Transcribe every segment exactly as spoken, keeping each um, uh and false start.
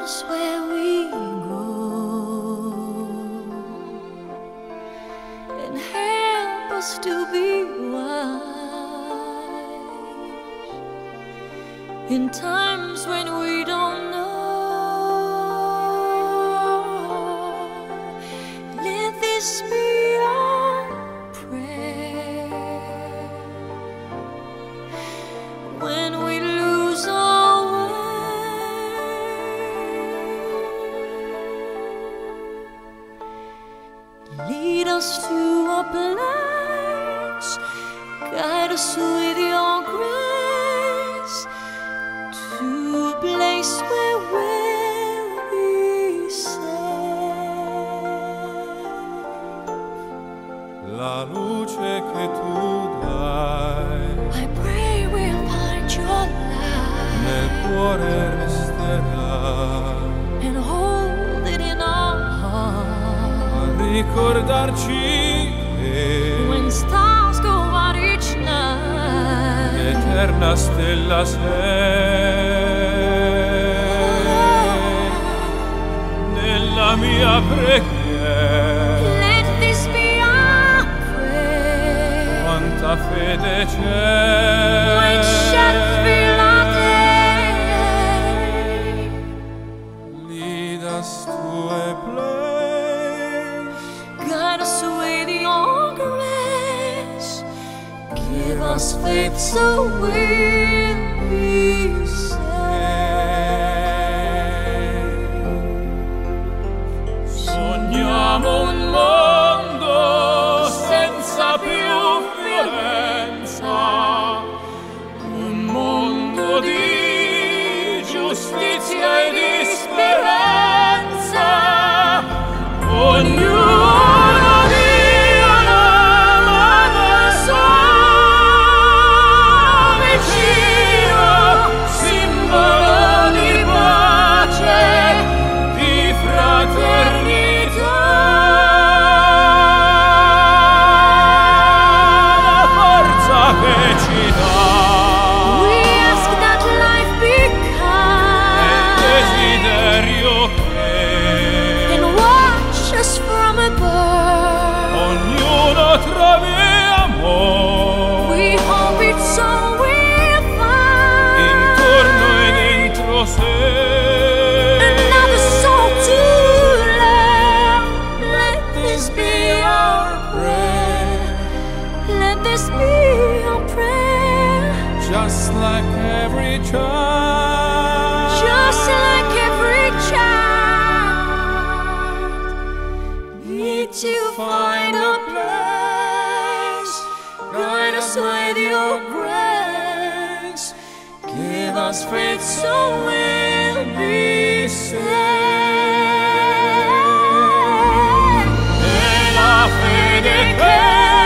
is where we go, and help us to be wise in times when we don't know. Let this be our prayer when we lose our way. Lead us to a place, guide us with your grace, to a place where we'll be safe. La luce che tu dai I pray we'll find your nel light cuore resterà, and hold it in our heart. a ricordarci che When stars go out each night, l'eterna stella sei nella mia preghiera. let this be our prayer. Quanta fede c'è, We shall feel our day. lead us to a place, Guide us with your grace. Give us faith so we'll be safe. sogniamo un mondo senza più violenza, un mondo di giustizia e di speranza. Ognuno dia la sua vicino, simbolo di pace, di fraternità. La forza che ci dà We ask that life be e kind desiderio che and watch us from above. ognuno trovi amore We hope it's all we'll find. intorno e dentro sé. Another soul to love. Let this be our prayer. Let this be our prayer. Just like every child, Just like every child, need to find a place. Guide us with your grace. Give us faith so we'll be safe. e la fede che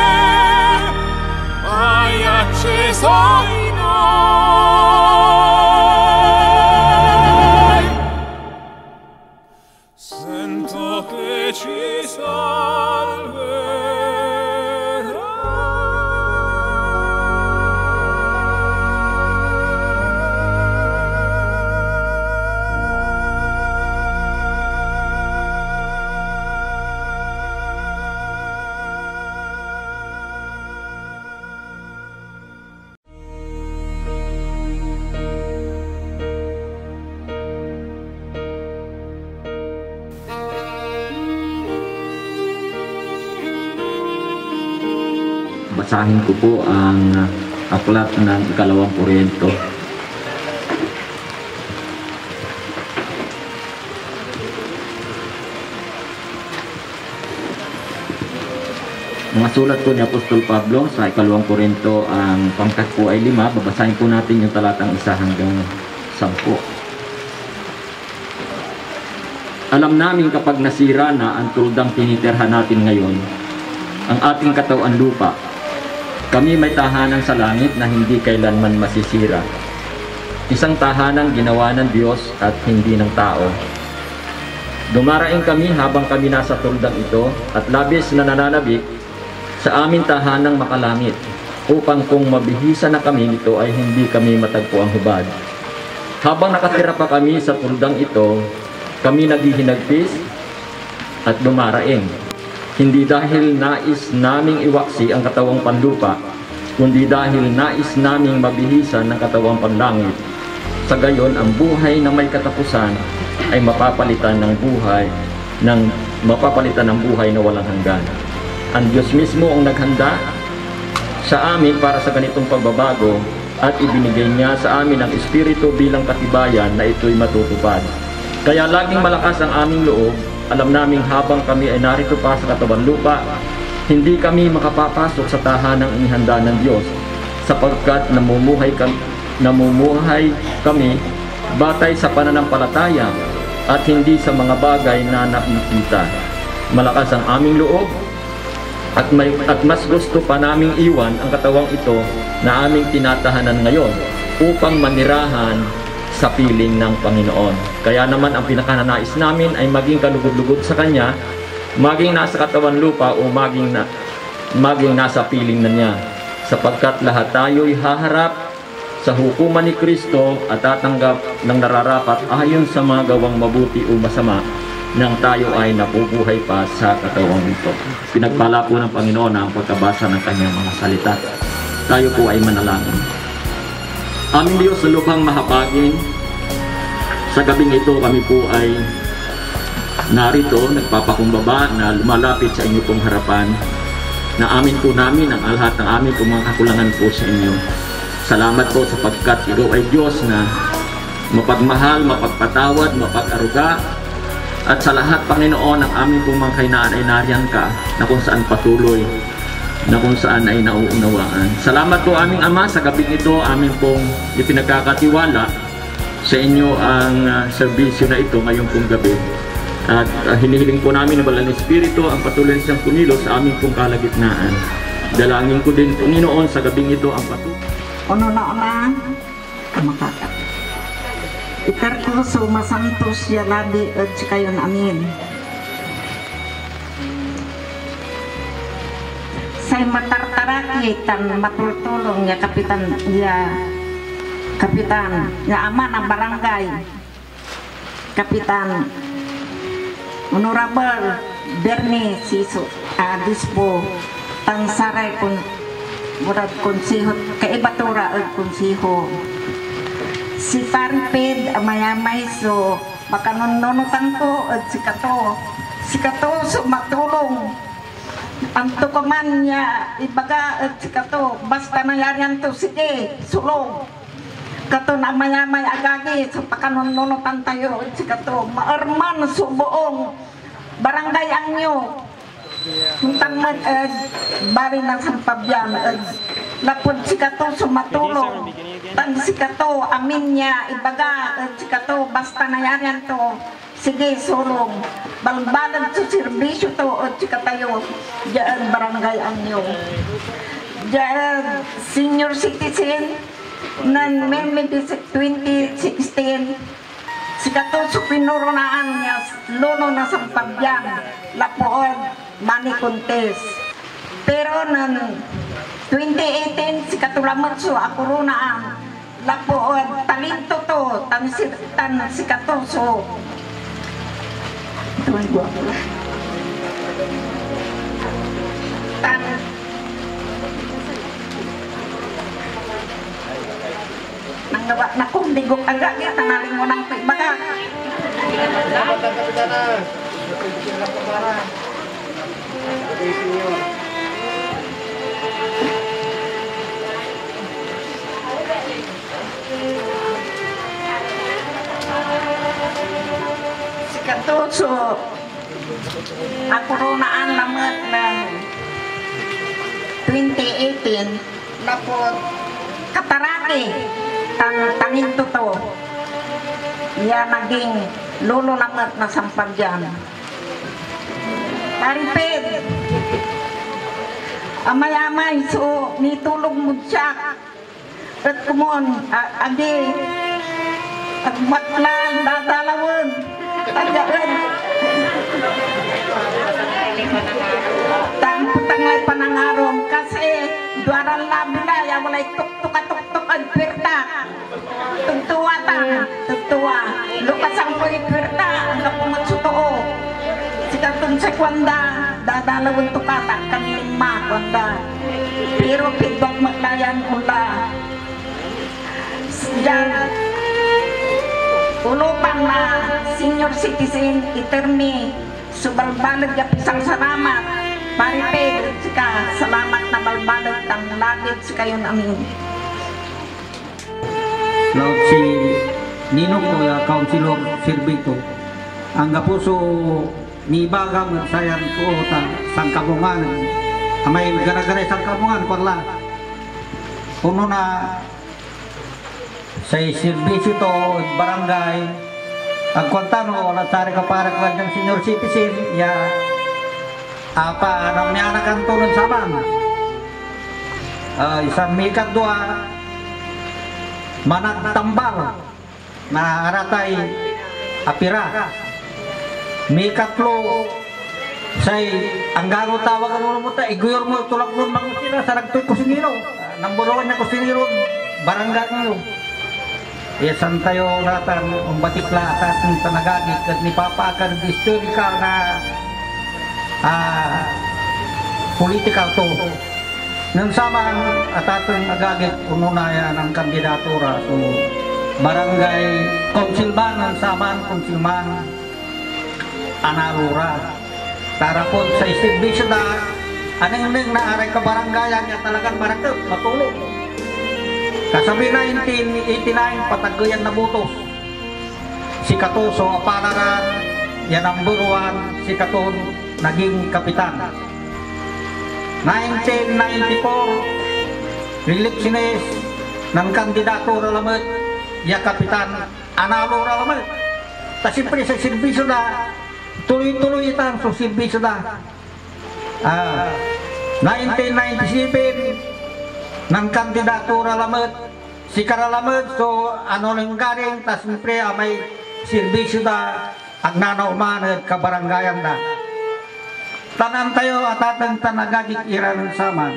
hai acceso in noi, sento che ci Basahin ko po ang aklat ng ikalawang Korinto. Mga sulat po ni Apostol Pablo sa ikalawang Korinto, ang pangkat po ay lima. Babasahin po natin yung talatang isa hanggang sampu. Alam namin kapag nasira na ang tuldang tinitirhan natin ngayon, ang ating katawan lupa, kami may tahanan sa langit na hindi kailanman masisira. Isang tahanan ginawa ng Diyos at hindi ng tao. Dumaraing kami habang kami nasa tuldang ito at labis na nananabik sa aming tahanang makalangit, upang kung mabihisa na kami nito ay hindi kami matagpo ang hubad. Habang nakatira pa kami sa tuldang ito, kami naghihinagpis at dumaraing. Hindi dahil nais naming iwaksi ang katawang panlupa, kundi dahil nais naming mabihisan ng katawang panlangit. Sa gayon, ang buhay na may katapusan ay mapapalitan ng buhay ng mapapalitan ng buhay na walang hanggan. Ang Diyos mismo ang naghanda sa amin para sa ganitong pagbabago at ibinigay niya sa amin ang Espiritu bilang katibayan na ito'y matutupad. Kaya laging malakas ang aming loob. Alam naming habang kami ay narito pa sa katawan lupa, hindi kami makapapasok sa tahanang inihanda ng Diyos, sapagkat namumuhay kami, namumuhay kami batay sa pananampalataya at hindi sa mga bagay na nakikita. Malakas ang aming loob at, may, at mas gusto pa naming iwan ang katawang ito na aming tinatahanan ngayon upang manirahan sa piling ng Panginoon. Kaya naman ang pinakananais namin ay maging kalugod-lugod sa Kanya, maging nasa katawan lupa o maging, na, maging nasa piling na Niya, sapagkat lahat tayo'y haharap sa hukuman ni Kristo at tatanggap ng nararapat ayon sa mga gawang mabuti o masama nang tayo ay nabubuhay pa sa katawang ito. Pinagpala po ng Panginoon ang pagkabasa ng Kanyang mga salita. Tayo po ay manalangin. Aming Diyos sa lubhang mahabagin, sa gabing ito kami po ay narito, nagpapakumbaba na lumalapit sa inyo pong harapan, na amin po namin ang lahat ng amin pong mga kakulangan po sa inyo. Salamat po sapagkat ikaw ay Diyos na mapagmahal, mapagpatawad, mapag-aruga, at sa lahat, Panginoon, ang aming pong mga kahinaan ay nariyan ka, na kung saan patuloy, na kung saan ay nauunawaan. Salamat po aming Ama, sa gabing ito, amin pong ipinagkakatiwala sa inyo ang uh, serbisyo na ito ngayong pong gabi. At uh, hinihiling po namin ng Banal na Espiritu ang patuloy siyang kumilos sa aming pong kalagitnaan. Dalangin ko din, Panginoon, sa gabing ito ang patuloy. Ono na ona, kamakaka. Ikarkuso masantos yaladi at kayon amin. Say matartaraki tan matultulong ya kapitan ya kapitan ya ama ng barangay. Kapitan Honorable Bernie Siso Adispo Tangsaray kun murad konsiho kaibatura at konsiho. Si Faripid amayamay so makanununutan ko at si Kato si Kato so matulong ang tukuman niya ibaga at si Kato basta nayarian to sige sulong Kato na mayamay agagi so pakanununutan tayo at si Kato maarman so buong barangay ang nyo Muntang mag uh, bari ng sampabyan uh, lapod si Kato sumatulong tan si Kato amin niya ibaga uh, si Kato basta nayarian to sige sulong balbalan sa serbisyo to at si Katayo dyan barangay ang nyo dyan senior citizen ng May twenty sixteen si Kato so pinurunaan niya luno na sampabyan lapood money contest. Pero ng twenty eighteen si Katulamat so ako runaan lapood talento to tan si tan si Kato so tuwan gua tan nanggawa na kong digok agak ya tanaling mo ng baga Selamat datang ke sana. Selamat kemana? Oke, senior. Si Kato so ako runaan lamang ng twenty eighteen lapod kataraki tang tangin to to ya naging lolo lamang na sampagyan Paripid amay-amay so nitulog mo siya at kumon agi at matlan dadalawan tagaan tang putangay panangarom kasi duaran labi na ya walay tuk-tuk-tuk-tuk ang pirta tungtuwat Mata, tutua, lukas ang puliperta, ang kapungat sutoo. Sikatong sa kwanda, dadalawin to kata, kaniling ma, kwanda. Pero feedback magdayan ula. Diyan, ulupang na senior citizen, itermi, subalbalag ya pisang salamat. Paripid, sika, salamat na balbalag, tang nalagit sa kayo namin. Laut si Ninong ko ya Councilor Silvito ang kapuso ni Bagam sayan ko ta sangkabungan amay gara-gara sangkabungan korla puno na sa service to barangay ang kontano wala sari ka para ka ng senior citizen ya apa namanya anak turun saman uh, isang mikat dua managtambal na aratay apira may katlo say ang garo tawagan mo mo ta iguyor mo tulak mo mga sila sa nagtoy kusinero namburuan niya kusinero barangay nyo isan tayo ratan ang batikla at ating tanagagit at ni Papa akan historical na uh, political to nang sama at ating agagit ununaya ng kandidatura so barangay konsilman ng saman konsilman Analura tarapon sa istibisyo na anong na aray ka barangayan niya talagang barangay matulog kasabi nineteen eighty-nine patagayan na butos si Katoso apalaran yan ang buruan si Katon naging kapitan nineteen ninety-four religious ng kandidato Ralamet ya kapitan Analo Ralamet ta siyempre sa serbisyo na tuloy-tuloy itang sa serbisyo na ah, nineteen ninety-seven ng kandidato Ralamet si Karalamet so ano lang galing ta siyempre ah, may serbisyo na ang nanaumanad kabaranggayan na tanan tayo at atang tanagagik iran saman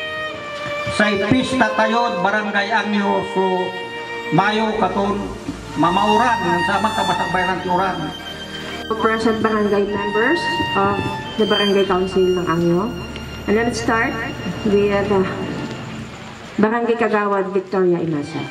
sa pista tayo barangay Angyo so mayo katon mamauran ng sama kabasabay ng tiuran. Present barangay members of the Barangay Council ng Angyo. And let's start with uh, Barangay Kagawad Victoria Imasa.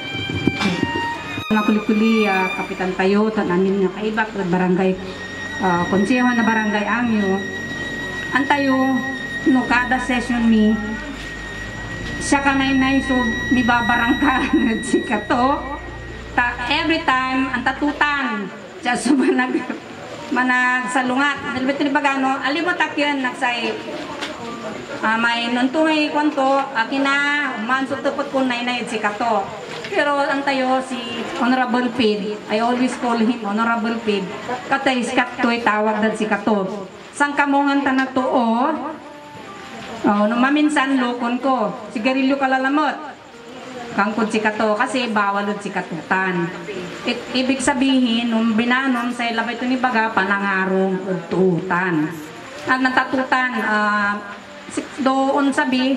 Mga kuli-kuli uh, kapitan tayo tanamin nga kaibak at barangay uh, konseho na barangay Angyo. Antayo, no kada session mi, siya kanay-nay so mi babarang ka si Kato. Ta, every time, ang tatutan, siya so manag, manag salungat. Nalibit ni Bagano, alimutak yun, nagsay, uh, may nuntuhay kwanto, akina, umanso tupot ko nay-nay si Kato. Pero ang tayo, si Honorable Pid, I always call him Honorable Pid, katay si Kato'y tawag dad si Kato. Sang kamungan ta na to o oh, no maminsan lukon ko sigarilyo kalalamot kangkod si Kato kasi bawal od si katutan. It, ibig sabihin nung binanom sa ilabay to ni Baga panangarong od tuutan at natatutan uh, doon sabi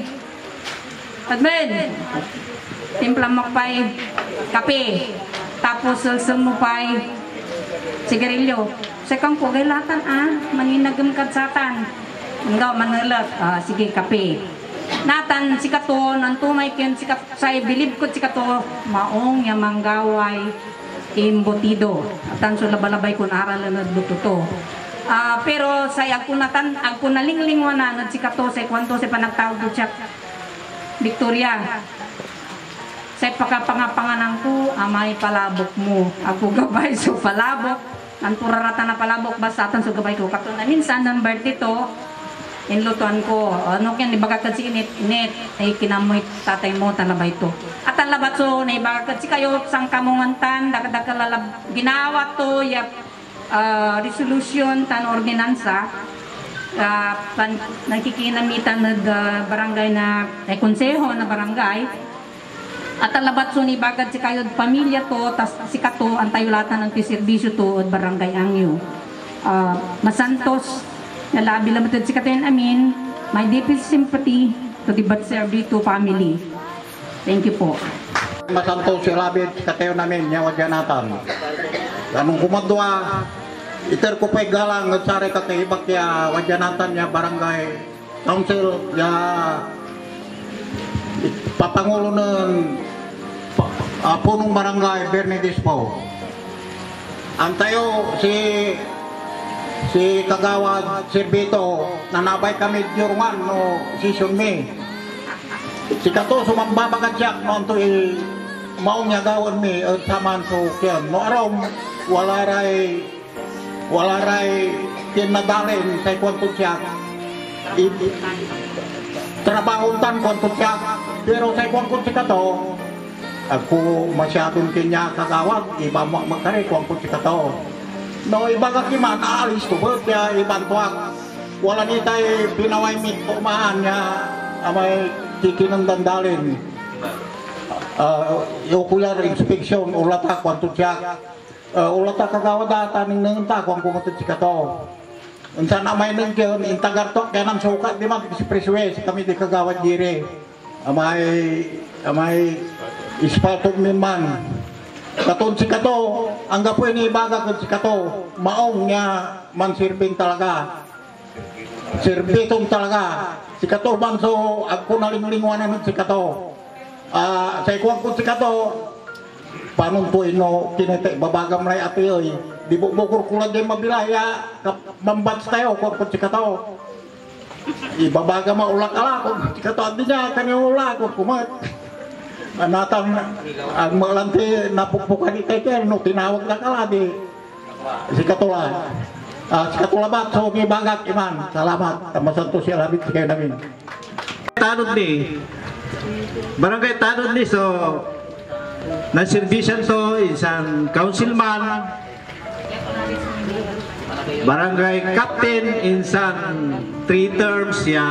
admin timpla mo pa'y kape tapos sulsum mo pa'y sigarilyo sekang ko gailatan ah maninagam kadsatan hanggaw manulat ah, sige kape natan si Kato nantumay ken si Kato say bilib ko si Kato maong yamang gaway imbutido atan so labalabay kun aral na dututo ah pero say ako natan ako nalinglingwa na si Kato say kwanto say panagtawag siya Victoria say pakapangapanganan ko amay palabok mo ako gabay so palabok ang turarata na palabok basatan so gabay ko kato na minsan ng birthday to inlutuan ko ano kyan ibagakad si init init ay kinamoy tatay mo talabay to at ang labat so na ibagakad si kayo sang kamungantan dakadakalala ginawa to yap uh, resolution tan ordinansa uh, pan, nakikinamitan na uh, barangay na eh, konseho na barangay at alabat so ni bagad si kayo pamilya to tas si Kato ang tayulatan ng tiserbisyo to od barangay Angyo uh, masantos nalabi lamatod si Kato yan amin my deepest sympathy to the Batserbi to family. Thank you po. Masanto si Labid, katayo namin, niya Wadyanatan. Anong kumadwa, iter ko pa'y galang, nagsari katahibak niya Wadyanatan niya, barangay council, niya papangulo ng uh, punong barangay, Bernadis po. Ang tayo, si si Kagawad Sirbito, nanabay kami diurungan no season me. Si Kato sumagbabagat siya no to i maong niya gawan mi at saman so kyan. No arom wala ray wala ray tinadalin sa kwento siya. Trabahuntan kwento siya. Pero sa kwento si Kato, ako masyadong kanya Kagawad, iba magkari kwento si Kato. No, iba ka kiman, aalis to ba? Kaya ibang tuwag. Wala ni tayo pinaway mit pumahan niya amay kikinang dandalin. Uh, ocular inspection, ulata kwanto siya. Uh, ulata Kagawad data ning nangta kung kumatut si Kato. Unsa na may nang kyan, intagartok kaya nang sukat, di man si Preswes, kami di Kagawad dire. Amay, amay ispaltog min man. Katon si Kato, ang gapoy ni Ibaga kung si Kato, maong niya mansirbing talaga. Sirbitong talaga. Si Kato man so, ako nalingulinguanan si Kato. Uh, sa ikuwag kung si Kato, panuntuin no, kinete, babagam ray ati yoy. Di bukbukor kulag yung mabilaya, mambats tayo kung si Kato. Ibabaga maulak ala kung si Kato, hindi niya kanyang ulak kung kumat. Anatang ang malanti napukpukan ni Teker no tinawag na kala di si Katula. Uh, si Katula ba so gibagat iman. Salamat. Masanto siya labit kayo namin. Tanod ni Barangay Tanod ni so nagservisyan to isang councilman, barangay captain insan three terms ya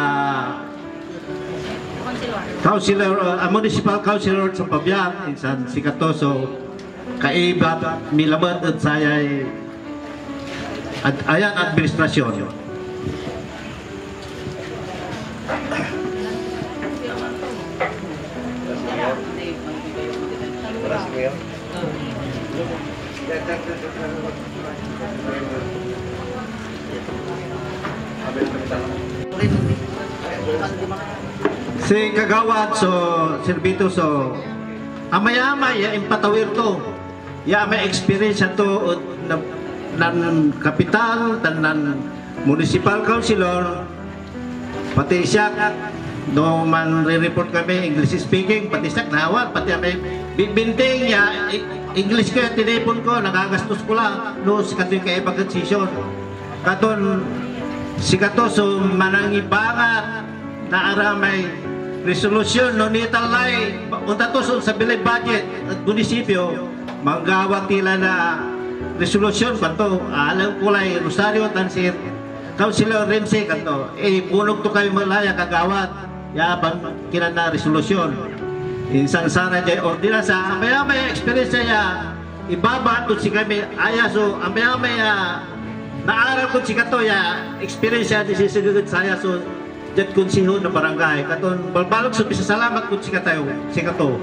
councilor, uh, municipal councilor sa Pabian, insan si Katoso, kaibat, milamad at sayay at ayan administrasyon. Si Kagawad so Sirbito so amay-amay ya impatawir to ya may experience to nan kapital tanan municipal councilor pati siya no man re-report kami English speaking pati siya nawal pati may bibinting ya English ko tinipon ko nagagastos ko lang no si katoy kay bagat session katon si Katoso manangibangat na aramay resolusyon no nitalay unta to sa bilay budget at munisipyo manggawat tila na resolusyon kanto alam kulay Rosario Tansir Councilor Rense kanto eh punog to kayo malaya Kagawad yabang kina na resolusyon insan sana jay ordinansa amaya may experience niya ibaba to si kami aya so amaya may uh, naaral ko si Kato ya experience niya disisugod saya so Jat konsiho na barangay katon balbalog sa bisasalamat kun si Katayo si Kato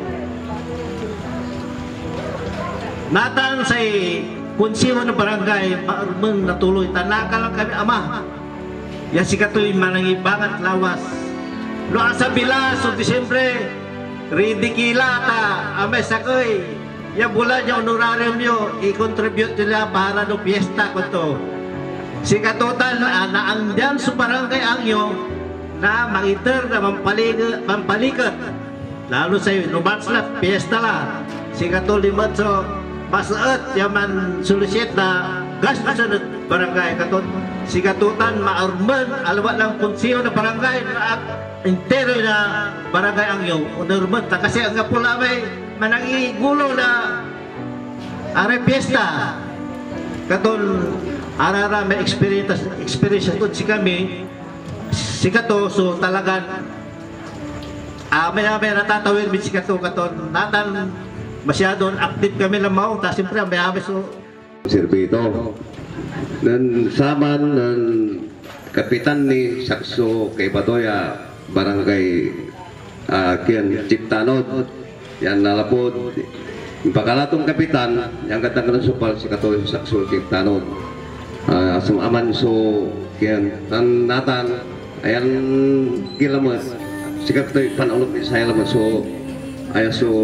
natan say konsiho na barangay maarmang natuloy tanaka lang kami ama ya si Katoy manangibangat lawas no asa bila so Disyembre ridikila ta amay sakoy ya bulan ya honorarium yo i-contribute nila para no fiesta ko to si Katotan na naandyan sa barangay angyo na mangiter na mampalikat, mampalikat. Lalo sa nubats na fiesta la si Katulimat so masaat yaman sulusit na gas na sa barangay katon si Katutan maarman alawat lang konsiyo na barangay na entero na barangay angyo unorman ta kasi ang pula may manangigulo na are fiesta katon arara may experience experience to si kami si Kato so talagang ah may may natatawid mi si Kato katon natan masyadong active kami lamaw ta siyempre may habis so Sirbito nan saman nan kapitan ni Sakso kay Batoya barangay uh, Kian Ciptanod yan nalapod. Yung pagkalatong kapitan, yung katang kanasupal si Katolik Saksul Kiptanon. Uh, asam aman so, kiyan, tan natan, ayan kilamat, si Katolik panulog ni saya lamat so, ayan so,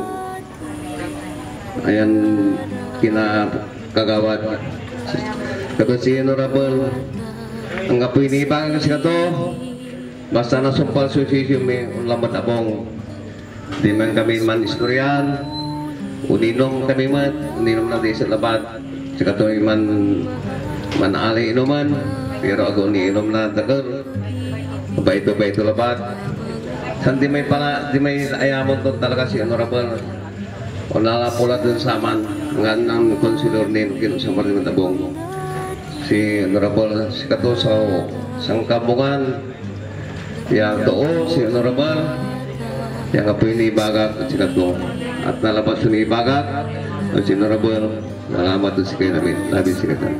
ayan kina kagawad. Kato si Honorable, ang kapoy ni Ibang kasi kato, basta nasupal suisisyo may lambat abong. Di man kami man istoryan, uninong kami man, uninong natin sa labat. Si kato man man ali inuman, pero ako ni inom na tagal. Baito-baito labat. San di may pala, di may ayamon to talaga si Honorable. O nalapula dun sa aman, nga ng konsilor ni Nukino sa Marimang Tabong. Si Honorable si Kato sa Sangkabungan, yang too si Honorable, yang apoy ni Ibagat at si Kato. At nalabas ni Ibagat, at si Honorable, nalamat doon si kayo namin, labi si Kato.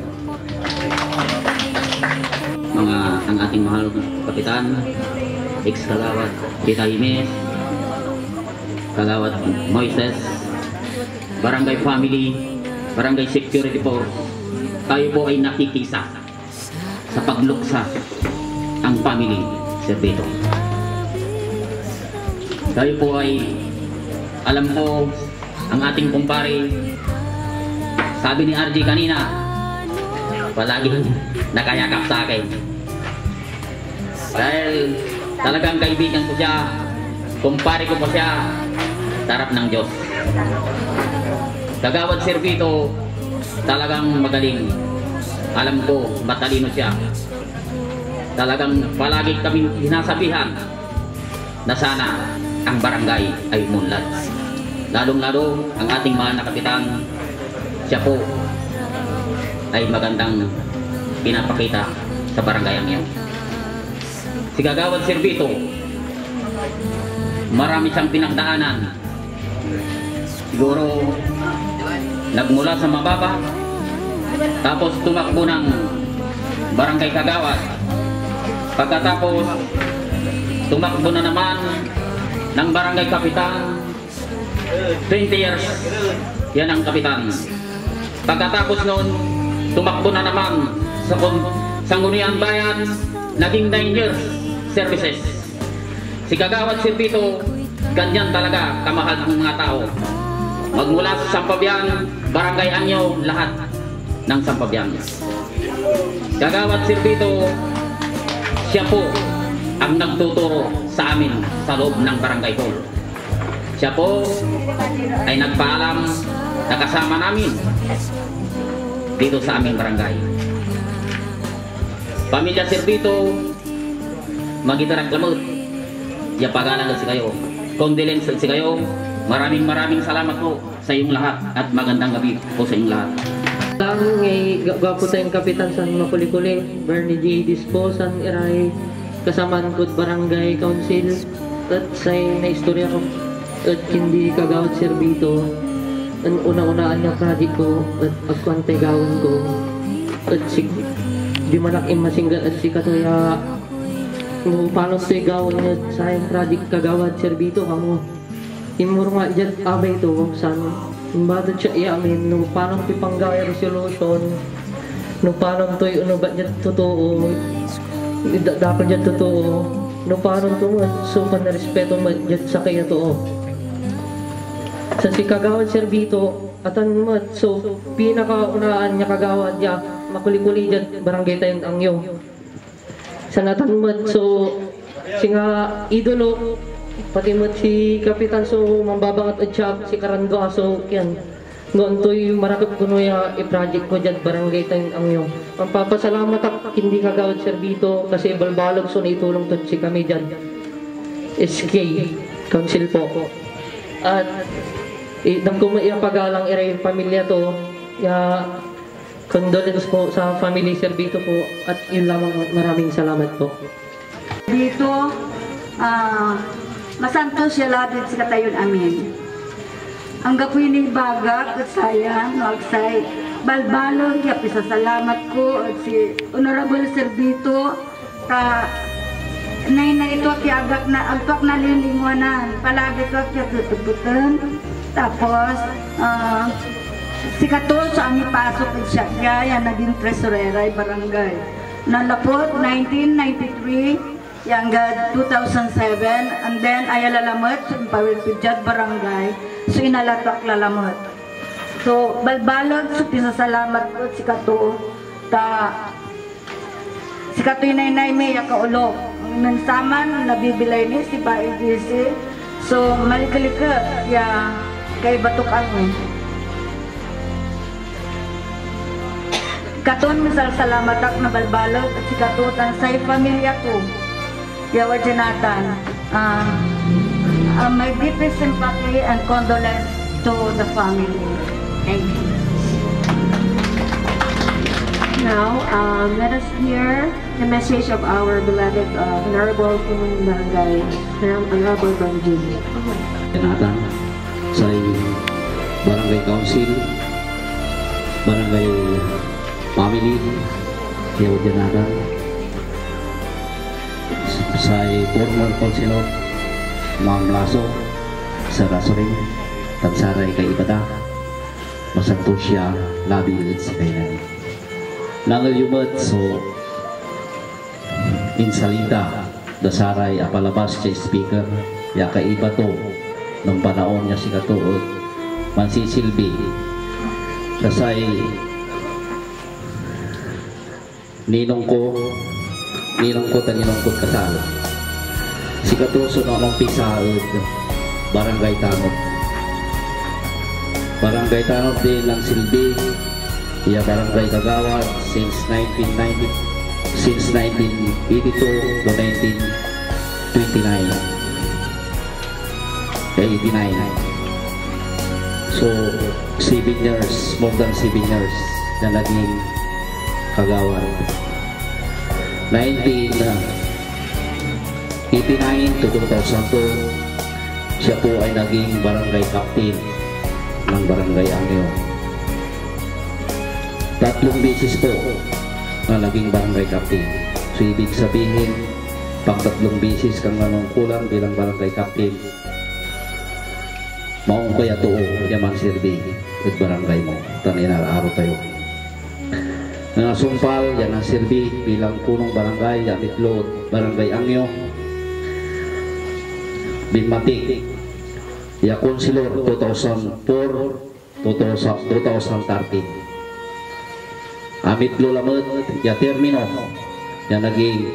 Mga ang ating mahal kapitan, ex-kalawat Tita Jimenez, kalawat Moises, Barangay Family, Barangay Security Force, tayo po ay nakikisa sa pagluksa ang family Serbito. Tayo po ay alam ko ang ating kumpare, sabi ni R J kanina, palaging nakayakap sa akin. Dahil talagang kaibigan ko siya, kumpare ko po siya, tarap ng Diyos. Kagawad Serbito, talagang magaling. Alam ko, matalino siya. Talagang palagi kami hinasabihan na sana ang barangay ay umunlad. Lalong-lalo ang ating mahal na kapitan, siya po ay magandang pinapakita sa barangay ang iyon. Si Kagawad Serbito, marami siyang pinagdaanan. Siguro nagmula sa mababa, tapos tumakbo ng barangay kagawad, pagkatapos tumakbo na naman ng barangay kapitan, twenty years yan ang kapitan. Pagkatapos noon tumakbo na naman sa Sangguniang Bayan, naging nine years services. Si Kagawad Serbito, ganyan talaga kamahal ng mga tao. Magmula sa Sampabian, Barangay Anyo, lahat ng Sampabian. Kagawad Serbito, siya po ang nagtuturo sa amin sa loob ng barangay hall. Siya po ay nagpaalam na kasama namin dito sa aming barangay. Pamilya Serbito, magitarang lamot, yapagalan si kayo, condolence si kayo. Maraming maraming salamat po sa iyong lahat at magandang gabi po sa iyong lahat. Lang ngay gwapo tayong kapitan sa Makulikuli, Bernie J. Dispo, San Iray, kasamaan ko't barangay council, at sa na istorya ko, at hindi Kagawad Serbito, ang una-unaan niya project ko, at agkwantay gawin ko, at si di malaking masinggal at si Katoya, kung paano tayo gawin niya sa yung project Kagawad Serbito, kamo, imuro nga dyan abay ito, san, imbadod siya iamin, nung parang pipanggaya resolution, nung parang ito'y ano ba dyan totoo, dapat dyan totoo, nung parang ito, so pa na respeto dyan sa kaya totoo. Sa si Kagawad Serbito, atan mo, so pinakaunaan niya Kagawad niya, Makulikuli dyan, barangay tayong angyo. Sa natan mo, so, si nga idolo, pati mo si Kapitan so mambabangat at siya si Karando so yan noon to'y marakap ko nuya i-project ko dyan barangay tayong angyo. Ang papasalamat ak hindi Kagawad Serbito kasi balbalog so naitulong to si kami dyan S K Council po at idam ko maiyapagalang iray pamilya to ya condolence po sa family Serbito po at yun lamang maraming salamat po. Dito ah uh, masanto siya labit sa katayon amin. Ang gapoy ni Bagak at sayang, magsay, balbalon, kaya pisasalamat ko at si Honorable Serbito ka Nay na ito agak na agtok na lilingwanan. Palagi ito tutubutan. Tapos, uh, si Kato sa ang ipasok at siya kaya naging tresurera ay barangay. Nalapot nineteen ninety-three, hanggang two thousand seven, and then ay lalamot sa Impawilpidjad barangay. So inalatak lalamot. So balbalog so pisasalamat ko si Kato ta si Kato inay-nay may yakaulok. Nansaman nabibilay ni si Bae D C. So malikalika ya kay batok ang Katon misal salamat ak na balbalog at si Katutan sa pamilya ko. Yawa Jonathan, uh, uh, my deepest sympathy and condolence to the family. Thank you. Now, um, let us hear the message of our beloved uh, Honorable Punong Barangay, Honorable Banjin. Jonathan, sa Barangay Council, Barangay Family, Yawa Jonathan, sa former councilor, Ma'am Lasso, sa Rasoring, Tansaray kay Ibata, masanto siya, labi ulit sa kainan. Nangal yumat, so, insalita, dasaray, apalabas siya speaker, ya kay Ibato, nung panahon niya si Katuot, mansisilbi, kasay, ninong ko, ninong ko ta ninong ko kasal. Si Katuso na nung pisaod, Barangay Tanot. Barangay Tanot din ang silbi, iya Barangay Kagawad since nineteen ninety, since nineteen eighty-two to nineteen twenty-nine. eighty-nine. So, seven years, more than seven years na naging Kagawad. nineteen eighty-nine to two thousand two, siya po ay naging barangay captain ng Barangay Angyo. Tatlong beses po na naging barangay captain. So, ibig sabihin, pang tatlong beses kang manungkulan bilang barangay captain, maong kaya tuo, yaman sirbi, at barangay mo. Taninal araw tayo. Nasumpal, yan ang silbi bilang punong barangay, Yamitlod, Barangay Angyo, Binmatik, ya Konsilor two thousand four to two thousand thirteen. Amitlo Lamot, ya Termino, yan naging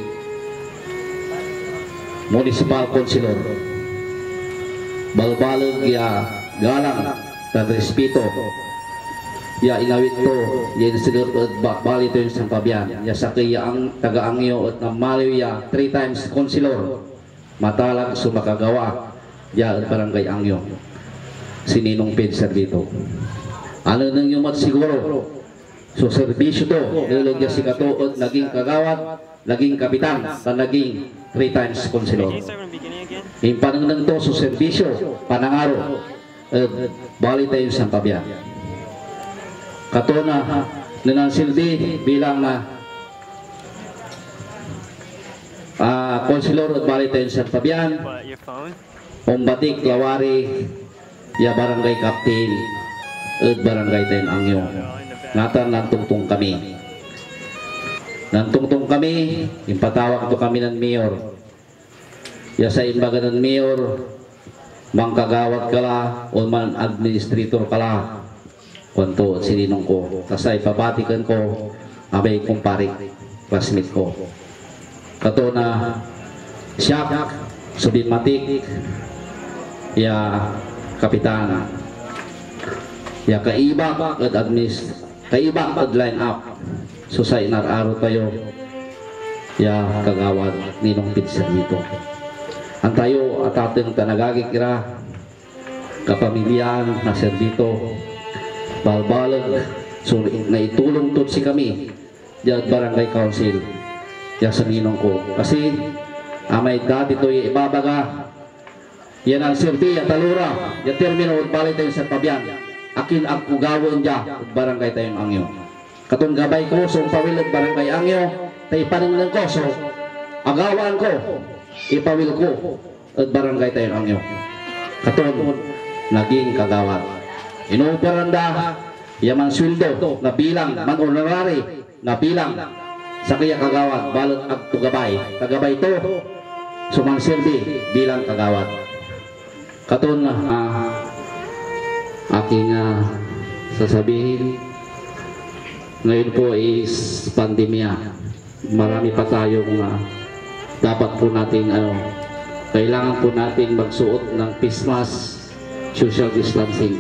Municipal Konsilor. Balbalog, ya Galang, tan Respito, ya inawit to, yan sigur at bali to yung sampabian, ya sakay ang taga-angyo at namaliw ya three times konsilor, matalag sumakagawa, ya at Barangay Angyo, sininong pin servito. Ano nang yung mat siguro, so servisyo to, nilagya si Kato at naging kagawad, naging kapitan, at naging three times konsilor. Yung panang to, so servisyo, panangaro, at bali tayo yung sampabian. Kato na nanansilbi bilang na uh, konsilor at balitayon sa Fabian, Umbatik, Lawari, ya Barangay Captain at Barangay Tayon Angyo. Ngatan nantungtong kami. Nantungtong kami, impatawag to kami ng mayor. Ya sa imbaga ng mayor, mangkagawat kala o man administrator kala. Kwanto sininong ko, kasay pabatikan ko, abay kumpari, classmate ko. Kato na siyak, subinmatik, ya kapitan, ya kaibak at admis, kaibak at line up. So sa inararo tayo, ya kagawad ninong pinsan dito. Ang tayo at ating tanagagikira, kapamilyan na servito, balbalag, so naitulong tot si kami diyan Barangay Council diyan sa ninong ko kasi amay dati to ibabaga yan ang sirti at talura yan termino at balik tayo sa Pabian akin ang kugawon diyan Barangay tayong Angyo katong gabay ko so pawilad Barangay Angyo tayo panungnan ko so agawan ko ipawil ko at barangay tayo ang iyo. Katon, naging kagawad. Inuuparanda, yaman sweldo na bilang man honorary na bilang sa kaya kagawad balot ag tugabay. Kagabay to, sumansilbi bilang kagawad. Katon, uh, aking uh, sasabihin, ngayon po is pandemya. Marami pa tayong uh, dapat po nating ano, kailangan po nating magsuot ng face mask, social distancing.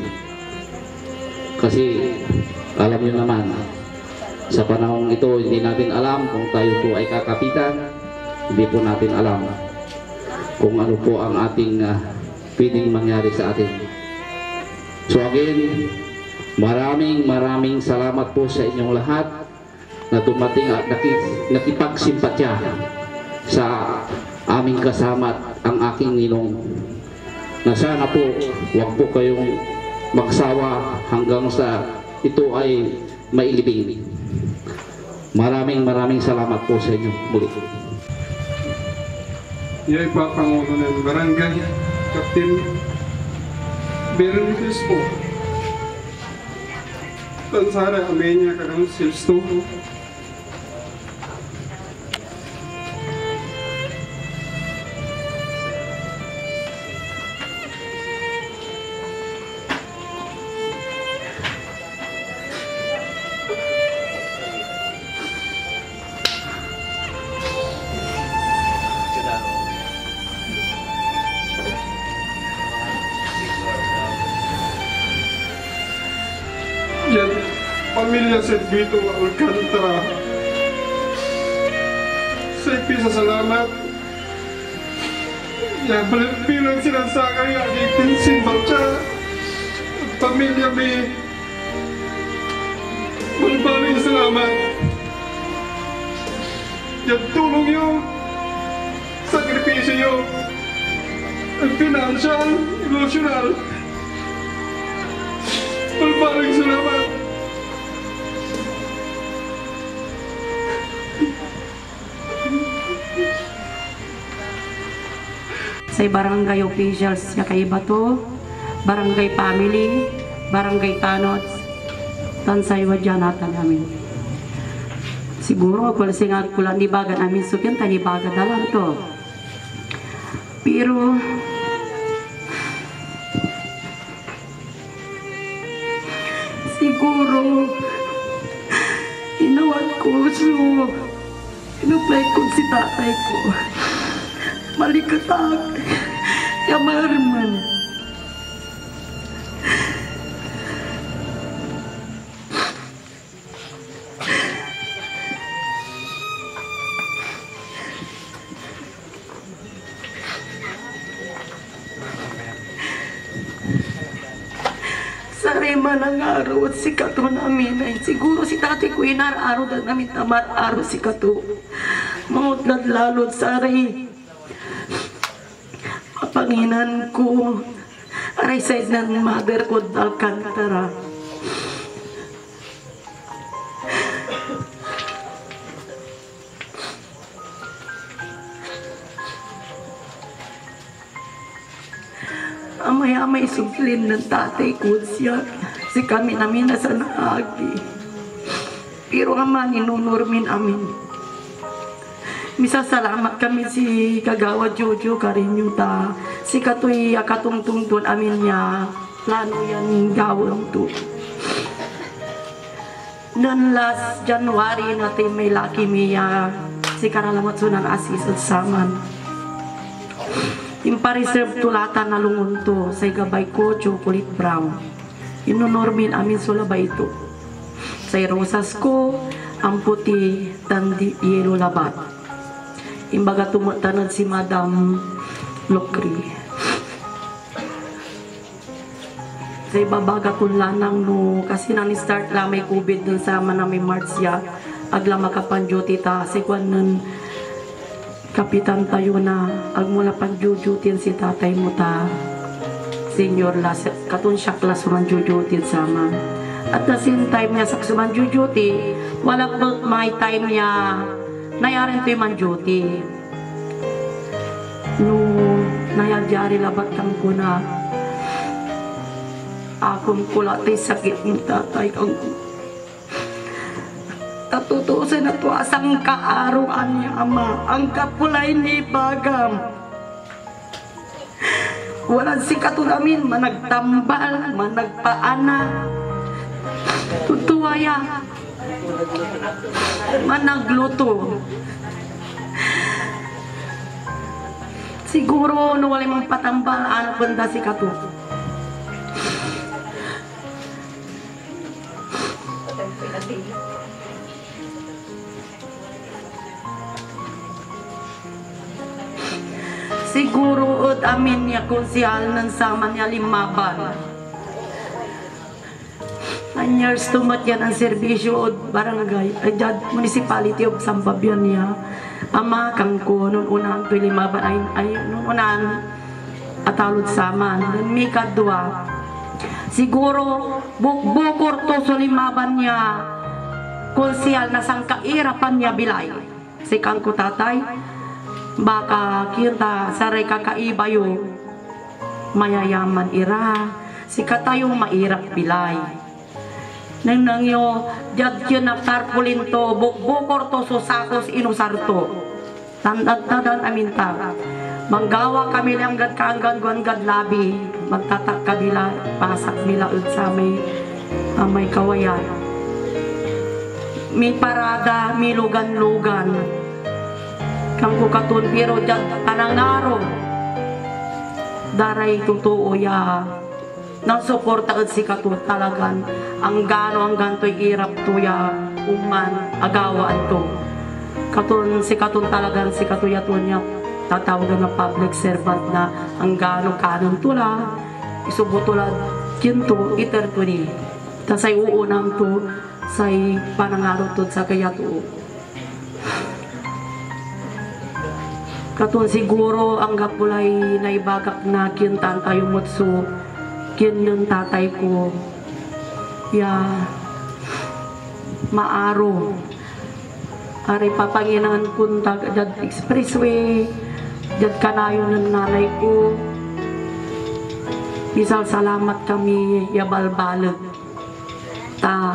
Kasi alam niyo naman, sa panahong ito hindi natin alam kung tayo po ay kakapitan, hindi po natin alam kung ano po ang ating uh, pwedeng mangyari sa atin. So again, maraming maraming salamat po sa inyong lahat na dumating at nakipagsimpatya sa aming kasama ang aking ninong, na sana po huwag po kayong magsawa hanggang sa ito ay mailibing. Maraming maraming salamat po sa inyo muli. Yay pa Pangulo ng Barangay Captain Berenice po. Tansara amenya kadang silsto. Yan, pamilya Servito Alcantara, sa ipisa salamat. Yan, bilang sinasakay ang itinsin balcha at pamilya may maraming salamat. Yan, tulong nyo, sakripisyo nyo, ang financial, emotional. Maraming salamat. Sa barangay officials sa Kaibato, barangay family, barangay tanots, tansay wadyanatan namin. Siguro kung singat kulang nibaga namin sukyan, tanibaga dalang to. Pero siguro inawat ko so inuplay ko si tatay ko malikatag yamarman man ang araw at si Kato namin ay siguro si tatay ko inaraaraw na namin tamar araw si Kato mangutlat lalot sa aray mapanginan ko aray side ng mother ko Alcantara. Amay-amay suglin ng tatay ko siya. Si kami namin nasa naagi. Pero ama, ninunurmin amin. Misasalamat kami si Kagawad Jojo Karinyuta. Si Katoy akatungtung doon amin niya. Plano yan gawin to. Noon last January natin may laki miya. Si Karalamat Sunan Asis at Saman. Impa-reserve tulatan na lungunto sa gabay ko, chocolate brown. Inunormin amin sulabay ito. Sa rosas ko, ang puti, tandi, yelo labat. Imbaga tumutanod si Madam Lokri. Sa ibabaga kung lanang no, kasi nani-start lang may COVID dun sa manami Marcia, agla makapanduty ta, si kwan nun, kapitan tayo na agmula pagjujutin si tatay mo ta senior las katun siya klas man jujutin sama at the same time niya sa man jujuti wala pa may time niya nayarin to man duty no nayadyari labat kang ko na akong kulatay sakit ng tatay kang tatutusin na to asang kaaruan niya ama ang kapulay ni Bagam walang sikato namin managtambal managpaana tutuwaya managluto siguro no wala mong patambal ano banda sikato siguro ut amin niya konsyal ng sama niya limaban. Nine years tumat yan ang serbisyo ut barangay, ajad municipality of Sampabian niya. Ama kang ko, nun unang to limaban ay, ay nun unang atalod sama. Nun may kadwa. Siguro bukbukor to so limaban niya konsyal na sang kairapan niya bilay. Si kang ko tatay, baka kita saray kakaibayo mayayaman ira si katayong mairap bilay nang nangyo jad yun na tarpulin to bukbukor to susakos inusar to tandad-tandad aminta manggawa kami lang gad kaanggan guangad labi magtatak kabila pasak nila ud sa may uh, may kawayan may parada may lugan-lugan kang kukatun pero dyan panangaro daray totoo ya nang suporta at si katun talagan ang gano ang ganto'y irap to ya uman agawaan to katun si katun talagan si katuya to niya tatawagan na public servant na ang gano kanon tula isubutulad kinto iter to ni tasay uunang to say panangaro to sa kaya to katun siguro ang gapulay na ibagak na kintan tayo mutso kin yung tatay ko ya maaro ari papanginan punta jad expressway jad kanayo ng nanay ko bisal salamat kami ya balbalag ta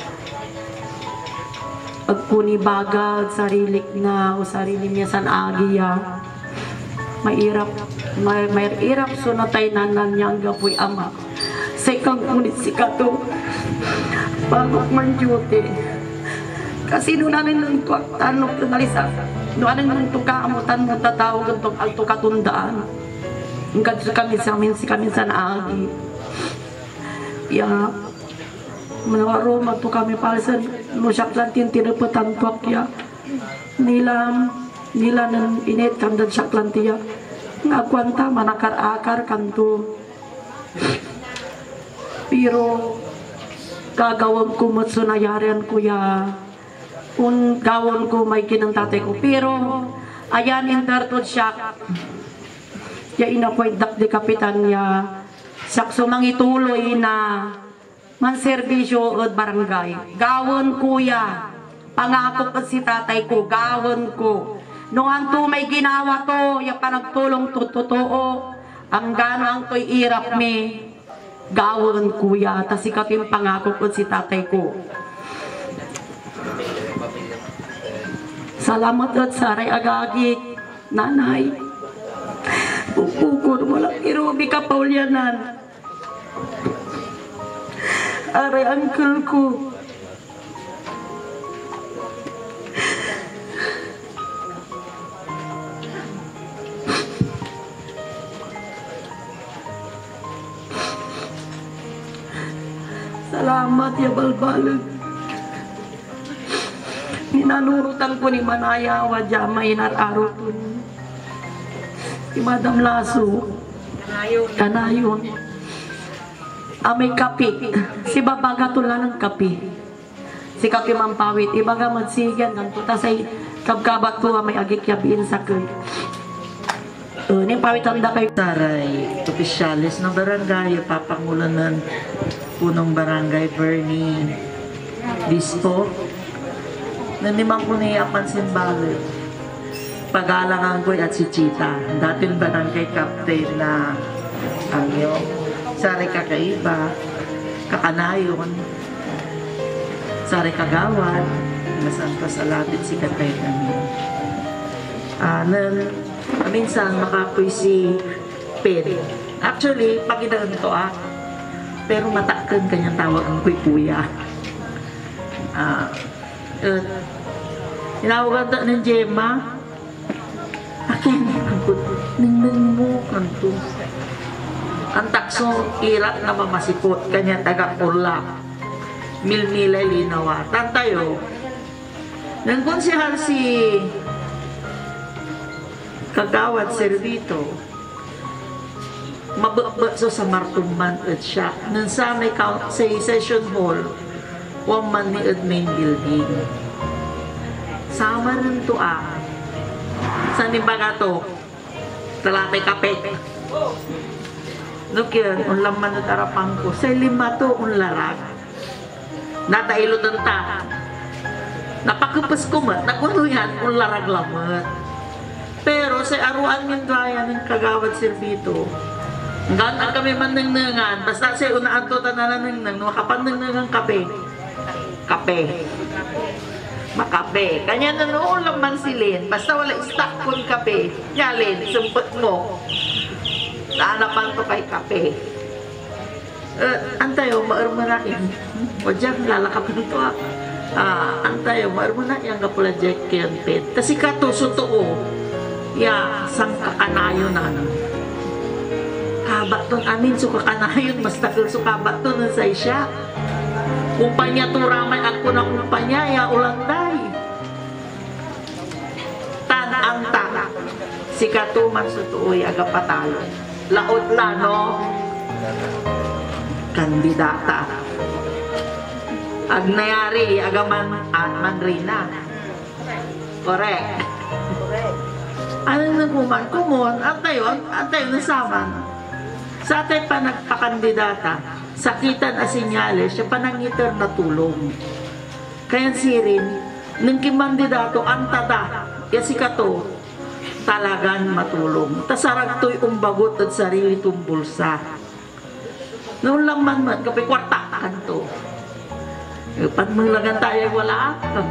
agkuni bagag sarilik na o sarili niya san agiya mairap may mairap sunatay nanan niya ang gapoy ama sa ikang kunit si kato bagok man duty kasi doon namin nung tuwag tanong nalisa doon namin nung tukamutan mo tatawag ang alto katundaan hanggang sa kami sa amin si kami san agi ya manawaro magto kami palsan no syaklantin tinaputan tuwak ya nilam nila ng init kandan syaklantiya nga kwanta manakar-akar kanto pero gagawin ko matsunayarian ko ya un gawon ko may kinang tatay ko pero ayan intertod syak ya inapoy dak di kapitan ya syak sumangituloy na man serbisyo od barangay gawon kuya pangako ko si tatay ko gawon ko nung anto may ginawa to ya panagtulong to totoo ang gano ang to'y irap me gawon kuya ta sikat yung pangako ko si tatay ko salamat at saray agagi nanay pupukor mo lang irubi ka paulyanan aray uncle ko salamat ya balbalag ninanurutan ko ni Manaya wadya may nararo to si Madam Lasso kanayon amay kapi si babaga tula ng kapi si kapi mampawit ibaga magsigan ng tuta say kabkabat to may agik yabiin sa kay uh, ni pawit ang dakay taray opisyalis ng barangay papangulanan punong barangay Bernie Bispo nanimang ko niya pansin balo pagalangan ko at si Chita, dating barangay captain na Angyo, sari kakaiba, kakanayon, sari kagawad, nasanto sa lapit si Katay namin. Uh, nan, minsan makapoy si Ped. Actually, paginagan to ah, pero matakan kanyang tawag ang kuy-kuya. Ah, uh, Inawagan ta ng Gemma. Akin, ningning mo kanto. Ang takso irak na mamasipot kanya taga-ulak. Milmilay linawa. Tantayo. Nang konsehal si Kagawad Servito, mababak so sa martumban at siya. Nang sa may sa session hall, waman ni main building. Sama rin to ah. Sa nimbaga to, talapay kape. Nukyan, un laman na tarapang ko. Sa lima to, un larag. Natailo danta. Napakapas ko mat. Nakuno yan, un larag lamat. Pero sa aruan yung draya ng Kagawad Servito, hanggang kami man nangnangan, basta sa unaan to tananan nangnang, makapan nangnangang kape. Kape. Makape. Kanya na noon lang man silin. Basta wala stock kung kape. Nyalin, sumpot mo. Naanapan to kay kape. Uh, antayo, maarmanain. O dyan, lalakap nito ah. Uh, antayo, maarmanain ang kapula Jack Kempet. Kasi kato, suto ya, sang kakanayo na. Kabat ton amin, so kakanayon. Mas takil so kabat ton sa isya. Kumpanya to ramay ako na kumpanya ya ulanday. Tan ang ta. Si katuman sutuoy aga patalo. Laot la no. Kandidata. Agnayari aga man at manrina. Correct. Ano na kuman kumon antayon antayon na saman. Sa atay pa nagpakandidata. Sakitan a sinyales, siya panangitar na tulong. Kaya sirin, nang kimandidato, ang tada, yasi kato, talagang matulong. Tasarag to'y umbagot at sarili tong bulsa. Noon lang man man, kapay kwarta kanto. Panmulagan tayo wala atang.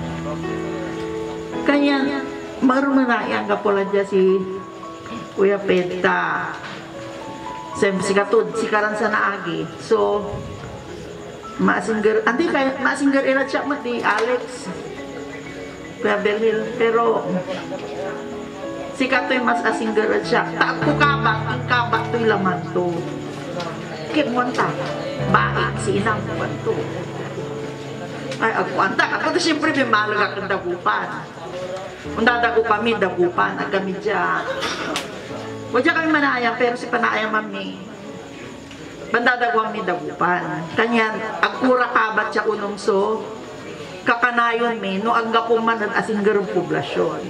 Kaya, marumanayan ka pala dyan si Kuya Peta. Si katod, si karan sa naagi. So, maasinggar, hindi kaya, maasinggar ilat siya mo di Alex. Kuya Berhil, pero si kato'y mas asinggar siya. Taat ko kabak, ang kabak to'y laman to. Kimonta, baik si inang to. Ay, ako anta, ako to siyempre may malaga kang dagupan. Kung dadagupan mi, dagupan, ang kami dyan. Wadya kami manayang, pero si panayang mami, bandadagwang mi dagupan. Kanyan, agkura kabat siya unong so, kakanayon mi, no ang gapuman at asinggarong poblasyon.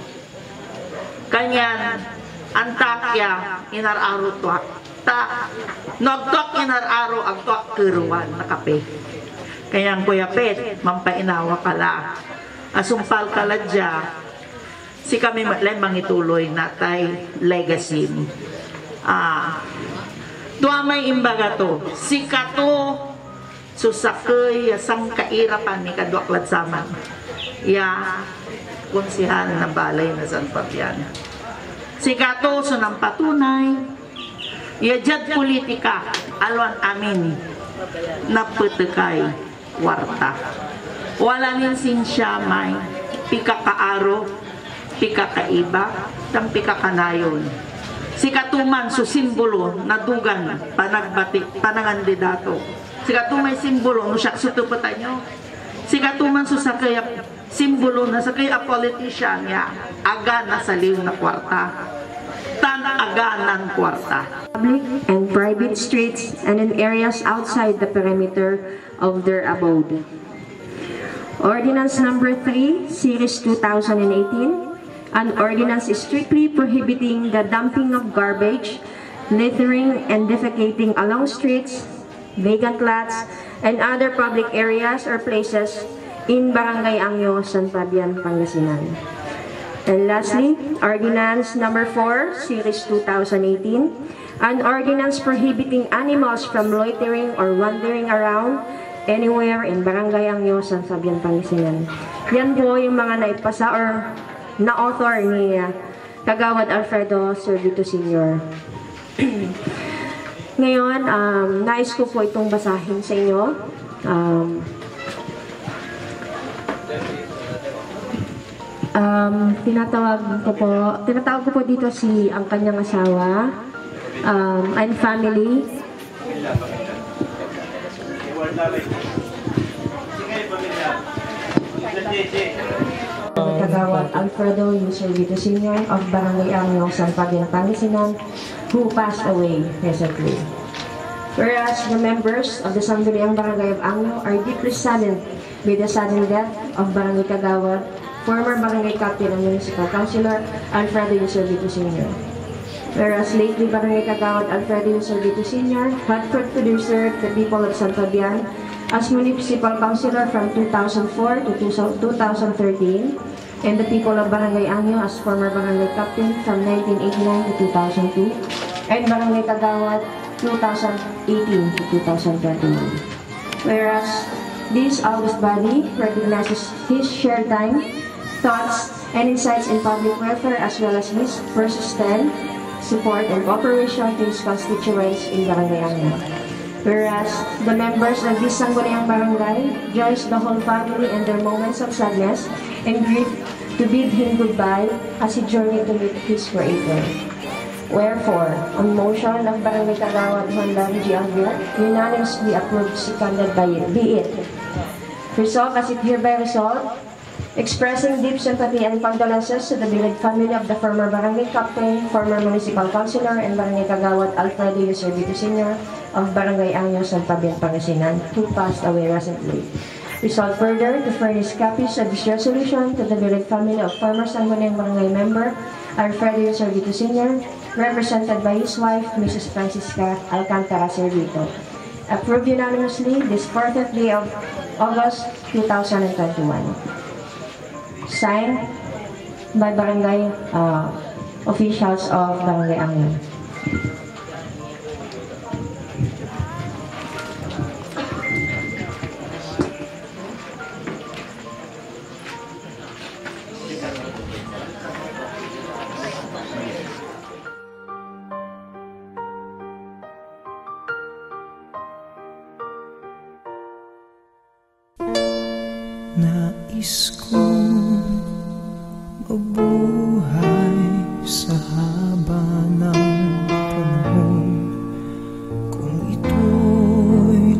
Kanyan, antakya, inararo tuwak. Ta, no agtuak inararo, agtuak keruan, na kape. Kanyan, Kuya Pet, mampainawa kala. Asumpal kala dya, si kami matlay mangituloy natay legacy. Ah, duamay imbaga to. Si kato susakay sang kairapan ni kadwaklat saman. Ya konsihan na balay na San Fabian. Si kato sunang patunay. Ya jad politika alwan amin naputekay warta. Wala nin sinsya may pikakaaro pikakaiba, tang pikakanayon. Si katuman so simbolo na dugan panagbati panangandidato. Si katumay simbolo no siya sutupatan nyo. Si katuman so sa kaya simbolo na sa kaya politician niya aga na saliw na kwarta. Tan aga ng kwarta. Public and private streets and in areas outside the perimeter of their abode. Ordinance number three, series two thousand eighteen. An ordinance is strictly prohibiting the dumping of garbage, littering, and defecating along streets, vacant lots, and other public areas or places in Barangay Angyo, San Fabian, Pangasinan. And lastly, Ordinance number four, Series two thousand eighteen, an ordinance prohibiting animals from loitering or wandering around anywhere in Barangay Angyo, San Fabian, Pangasinan. Yan po yung mga naipasa or na-author ni uh, Kagawad Alfredo Servito Senior Ngayon, um, nais ko po itong basahin sa inyo. Um, um, tinatawag ko po, tinatawag ko po dito si ang kanyang asawa um, and family. Kagawad Alfredo Servito Senior of Barangay Angyo, San Fabian, Pangasinan, who passed away recently. Whereas the members of the Sangguniang Barangay of Angyo are deeply saddened with the sudden death of Barangay Kagawad, former Barangay Captain and Municipal Councilor Alfredo Servito Senior Whereas lately Barangay Kagawad Alfredo Servito Senior had fruitfully served the people of San Fabian as Municipal Councilor from two thousand four to two thousand thirteen, and the people of Barangay Angyo as former Barangay Captain from nineteen eighty-nine to two thousand two, and Barangay Kagawad two thousand eighteen to two thousand twenty-one. Whereas this august body recognizes his shared time, thoughts, and insights in public welfare, as well as his persistent support and cooperation to his constituents in Barangay Angyo. Whereas the members of this Sangguniang Barangay joins the whole family in their moments of sadness and grief to bid him goodbye as he journeyed to meet his Creator. Wherefore, on motion of Barangay Kagawad Honda G. Alviat, unanimously approved, seconded by it, be it resolved as it hereby resolved, expressing deep sympathy and condolences to the beloved family of the former Barangay Captain, former Municipal Councilor, and Barangay Kagawad Alfredo Servito Senior of Barangay Angyo, San Fabian, Pangasinan, who passed away recently. Resolved further to furnish copies of this resolution to the beloved family of former Sangguniang Barangay member Alfredo Servito Senior, represented by his wife, Missus Francisca Alcantara Servito. Approved unanimously this fourth day of August two thousand twenty-one. Signed by Barangay uh, officials of Barangay Angyo. Nais kong mabuhay sa haba ng panahon. Kung ito'y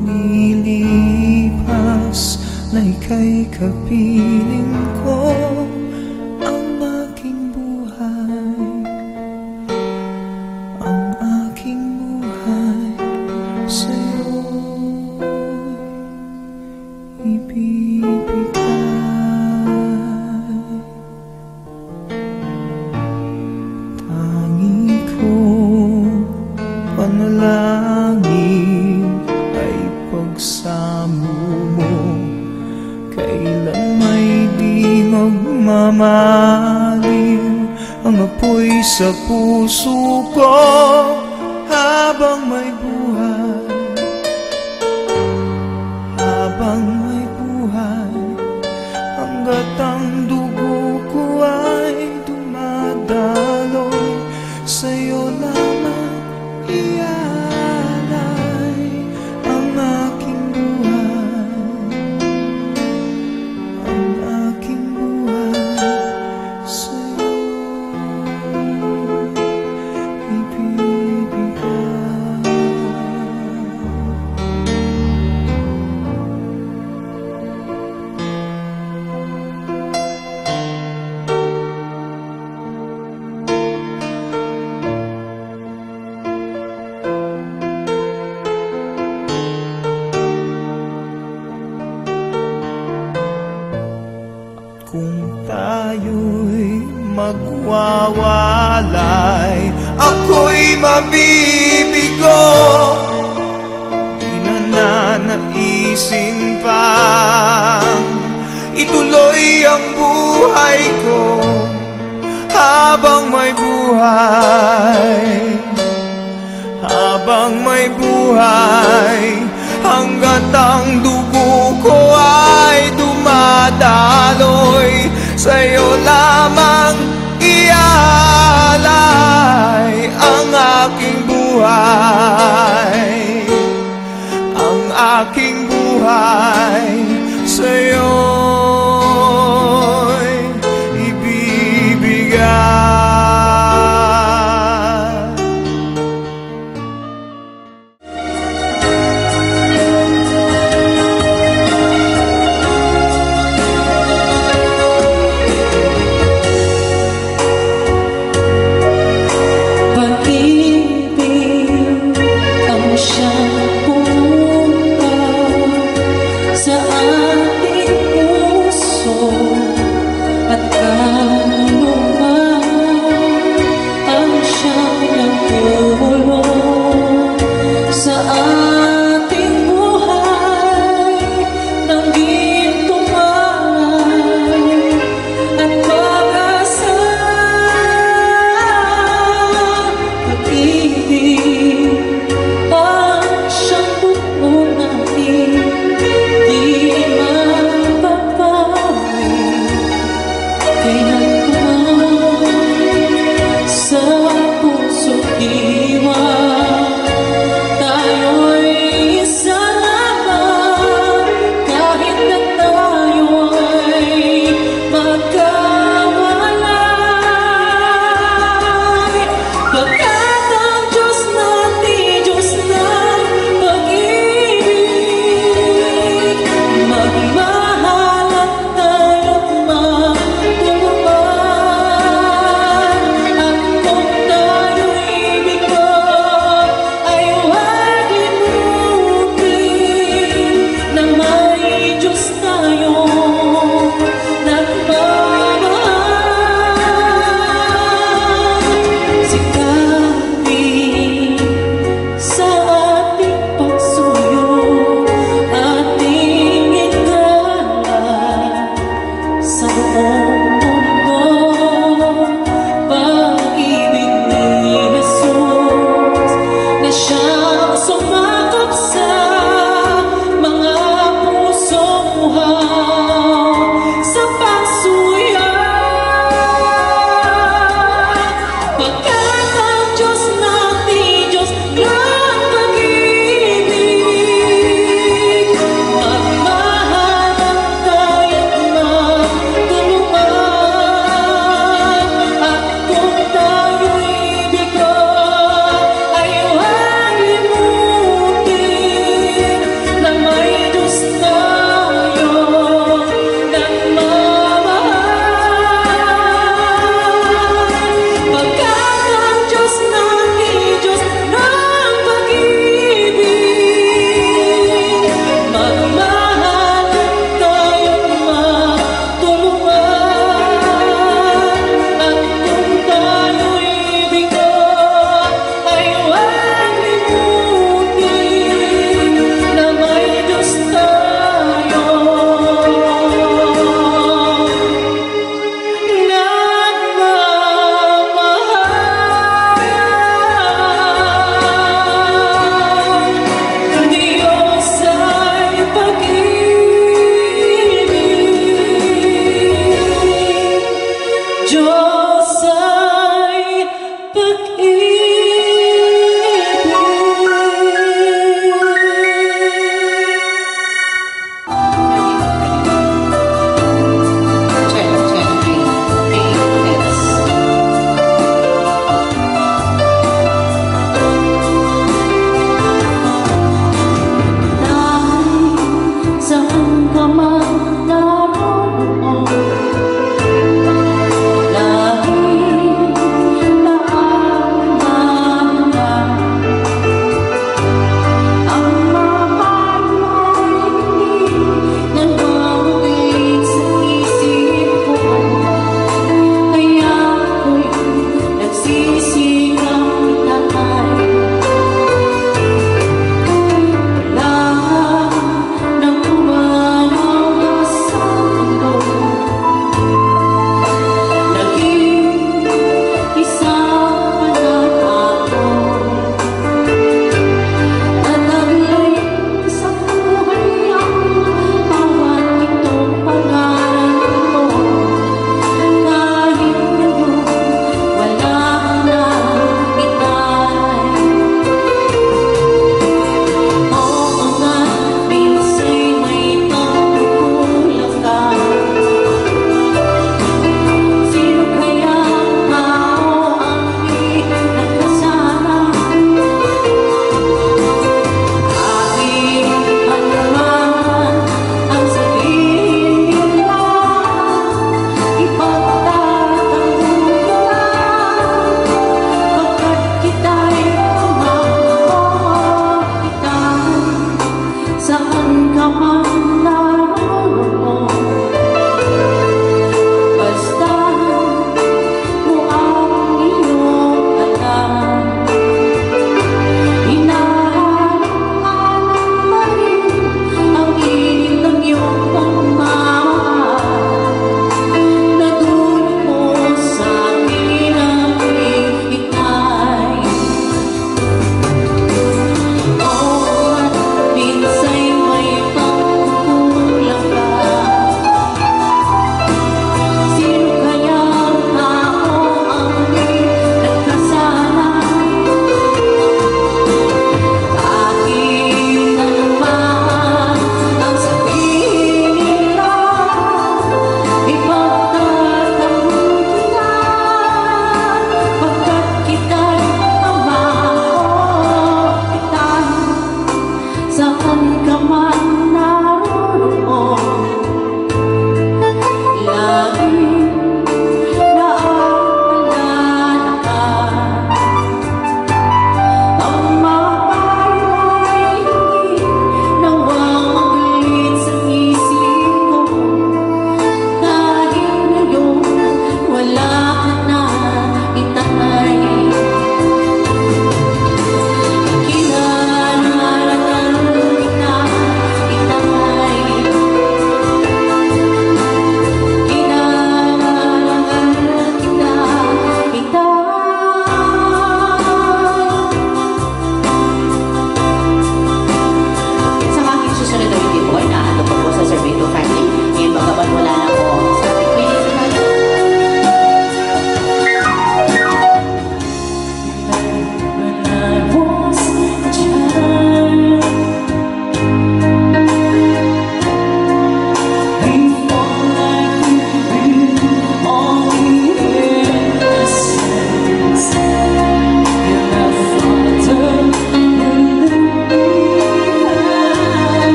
lilipas na ika'y kapiling ko, ang aking buhay, ang aking buhay sa'yo ibibigay. Tangi kong panalangin ay pagsamo mo, kailan may di magmamaliw ang apoy sa puso ko habang may buhay, habang may buhay, hanggat ang dugo ko ay dumadaloy, sa'yo lamang ialay ang aking buhay, ang aking buhay sa'yo ibibigay. Kung tayo'y magwawalay, ako'y mabibigo. Di na nanaisin pang ituloy ang buhay ko habang may buhay, habang may buhay, hanggat ang dugo ko ay dumadaloy, sa'yo lamang iaalay ang aking buhay, ang aking buhay sa'yo'y ibibigay. Pag-ibig ang siyang pumunta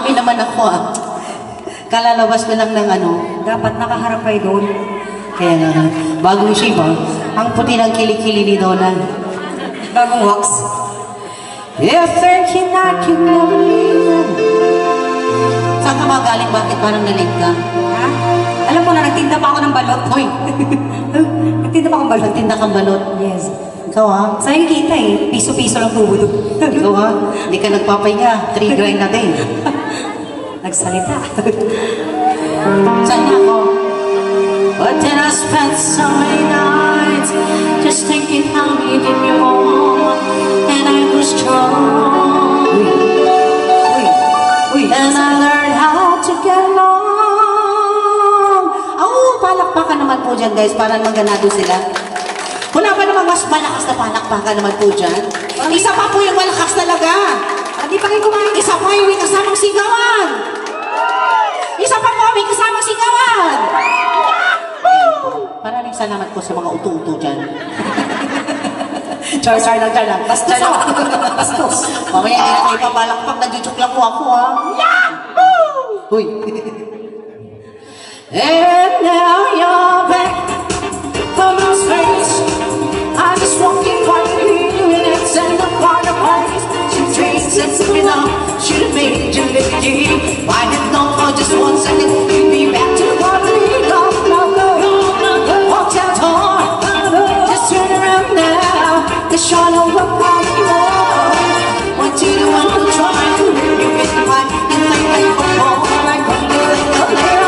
Umami naman ako ah. Kalalabas ko lang ng ano. Dapat nakaharap kayo doon. Kaya nga, bagong shiba, ang puti ng kilikili ni Donald. Bagong wax. If thinking I can never leave. Saan ka magaling? Bakit parang nalig ka? Ha? Alam mo na, nagtinda pa ako ng balot. Hoy! Nagtinda pa akong balot. Nagtinda kang balot? Yes. Ikaw ha? Sa'yo kita eh. Piso-piso lang tubo doon. Ikaw ha? Hindi ka nagpapahinga. Three grind na din. Nagsalita. Saan na ako? But then I spent so many nights just thinking how we did me wrong, and I was strong. Uy. Uy. Uy. And I learned how to get along. Oh, palakpakan naman po dyan guys para maganado sila. Wala ba namang mas malakas na palakpakan naman po dyan? Isa pa po yung malakas talaga. Hindi pa kayo kumain. Isa pa yung may kasamang sigawan. Isa pa po may kasamang sigawan. Maraming salamat po sa mga uto-uto dyan. Char, char lang, char lang. Bastos ako. Bastos. Mamaya hindi na kayo papalakpak. Nag-joke lang po ako, ha? Yahoo! Huy. And now you're back from my space. I just won't keep on feeling it. Send the part of place. She drinks and sipping up. Should have made you live again. Why had known for just one second. You'd be back to the party. Go, go, go. Walk out door. Just turn around now. The shore no look anymore. Want you to want to try to really get the fight. And like like a ball. Like a girl, like a girl.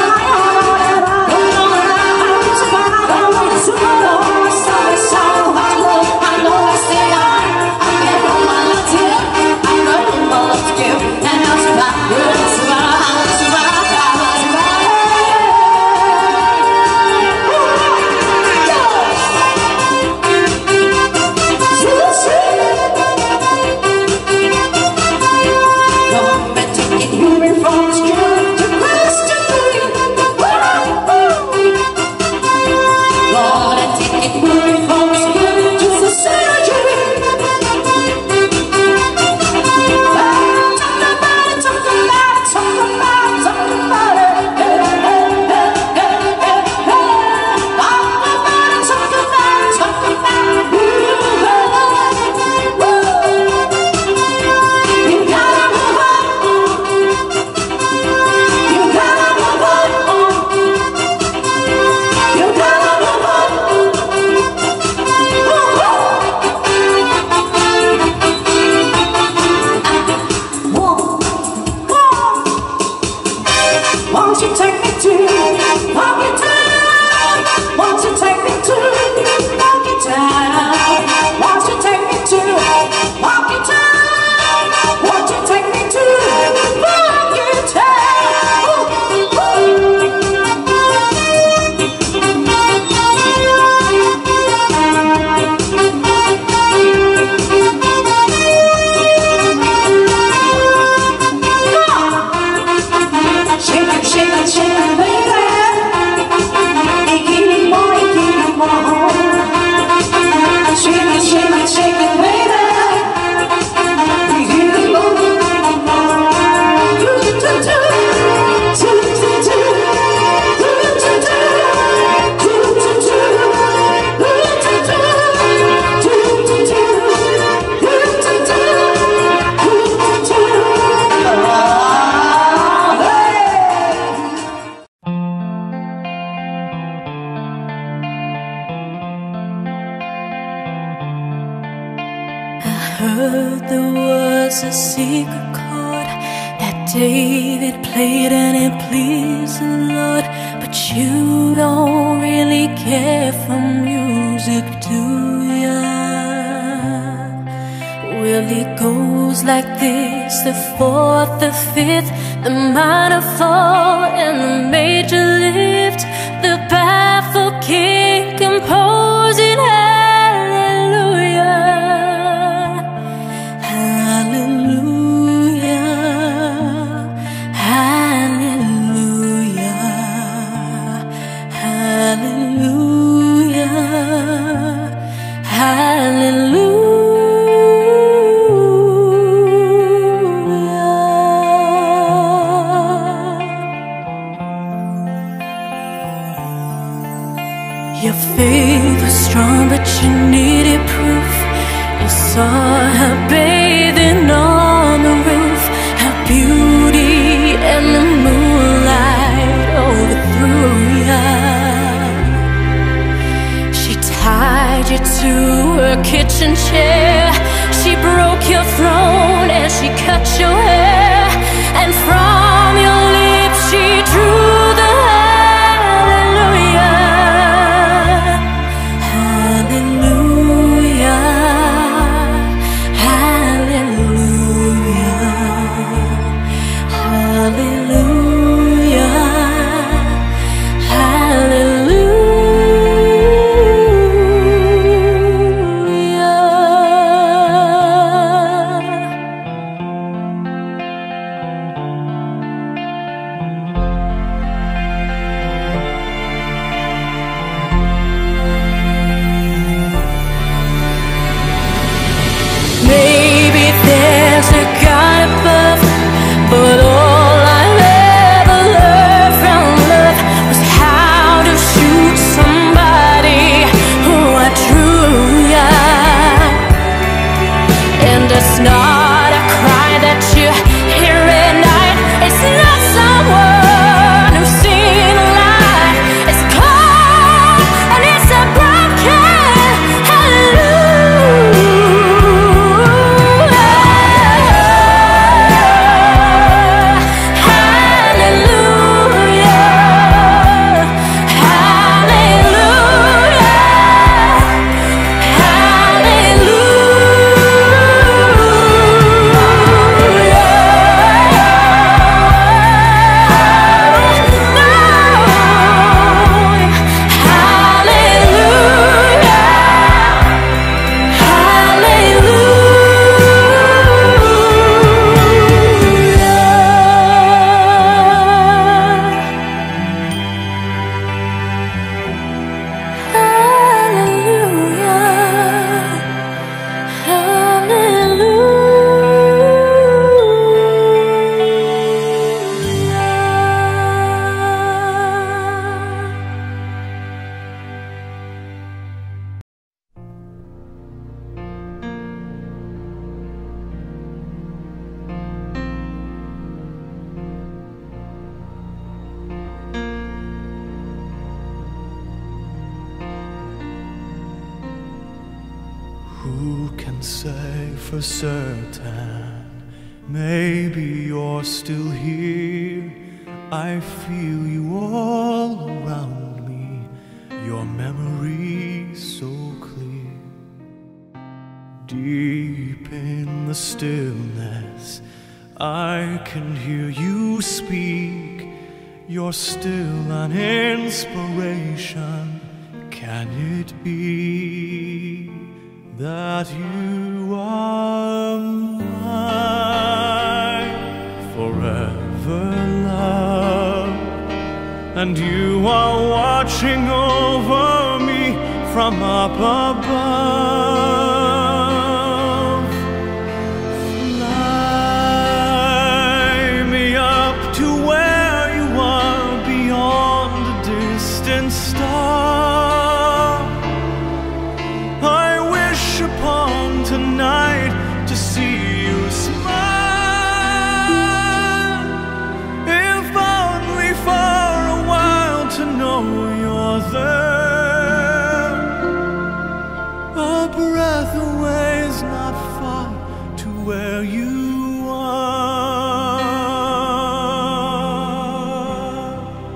Heard there was a secret chord that David played and it pleased the Lord. But you don't really care for music, do ya? Well, it goes like this: the fourth, the fifth, the minor fall, and the major lift. The baffled king composing hallelujah. Hallelujah. her kitchen chair. She broke your throne as she cut your hair, and from your lips she drew the hallelujah. Hallelujah. Hallelujah. Hallelujah. Hallelujah. Maybe there's a God above, but all I've ever learned from love was how to shoot somebody who outdrew ya. And it's not a cry that you hear at night. It's not someone who's seen a light. It's cold and it's a broken hallelujah. Who can say for certain? Maybe you're still here. I feel you all around me, your memory so clear. Deep in the stillness, I can hear you speak. You're still an inspiration. Can it be that you are mine forever, love? And you are watching over me from up above. Fly me up to where you are beyond a distant star. I wish upon tonight to see you smile, if only for a while to know you're there. A breath away is not far to where you are.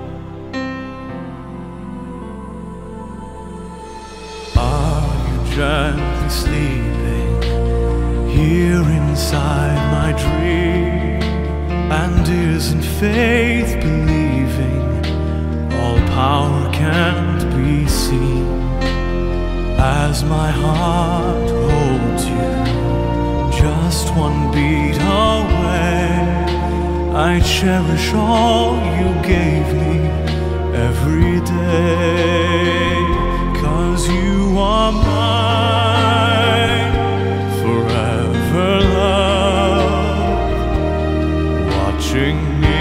Are you gently sleeping here inside my dream? And isn't faith believing all power can't be seen? As my heart holds you just one beat away, I cherish all you gave me every day. 'Cause you are mine forever, love, watching me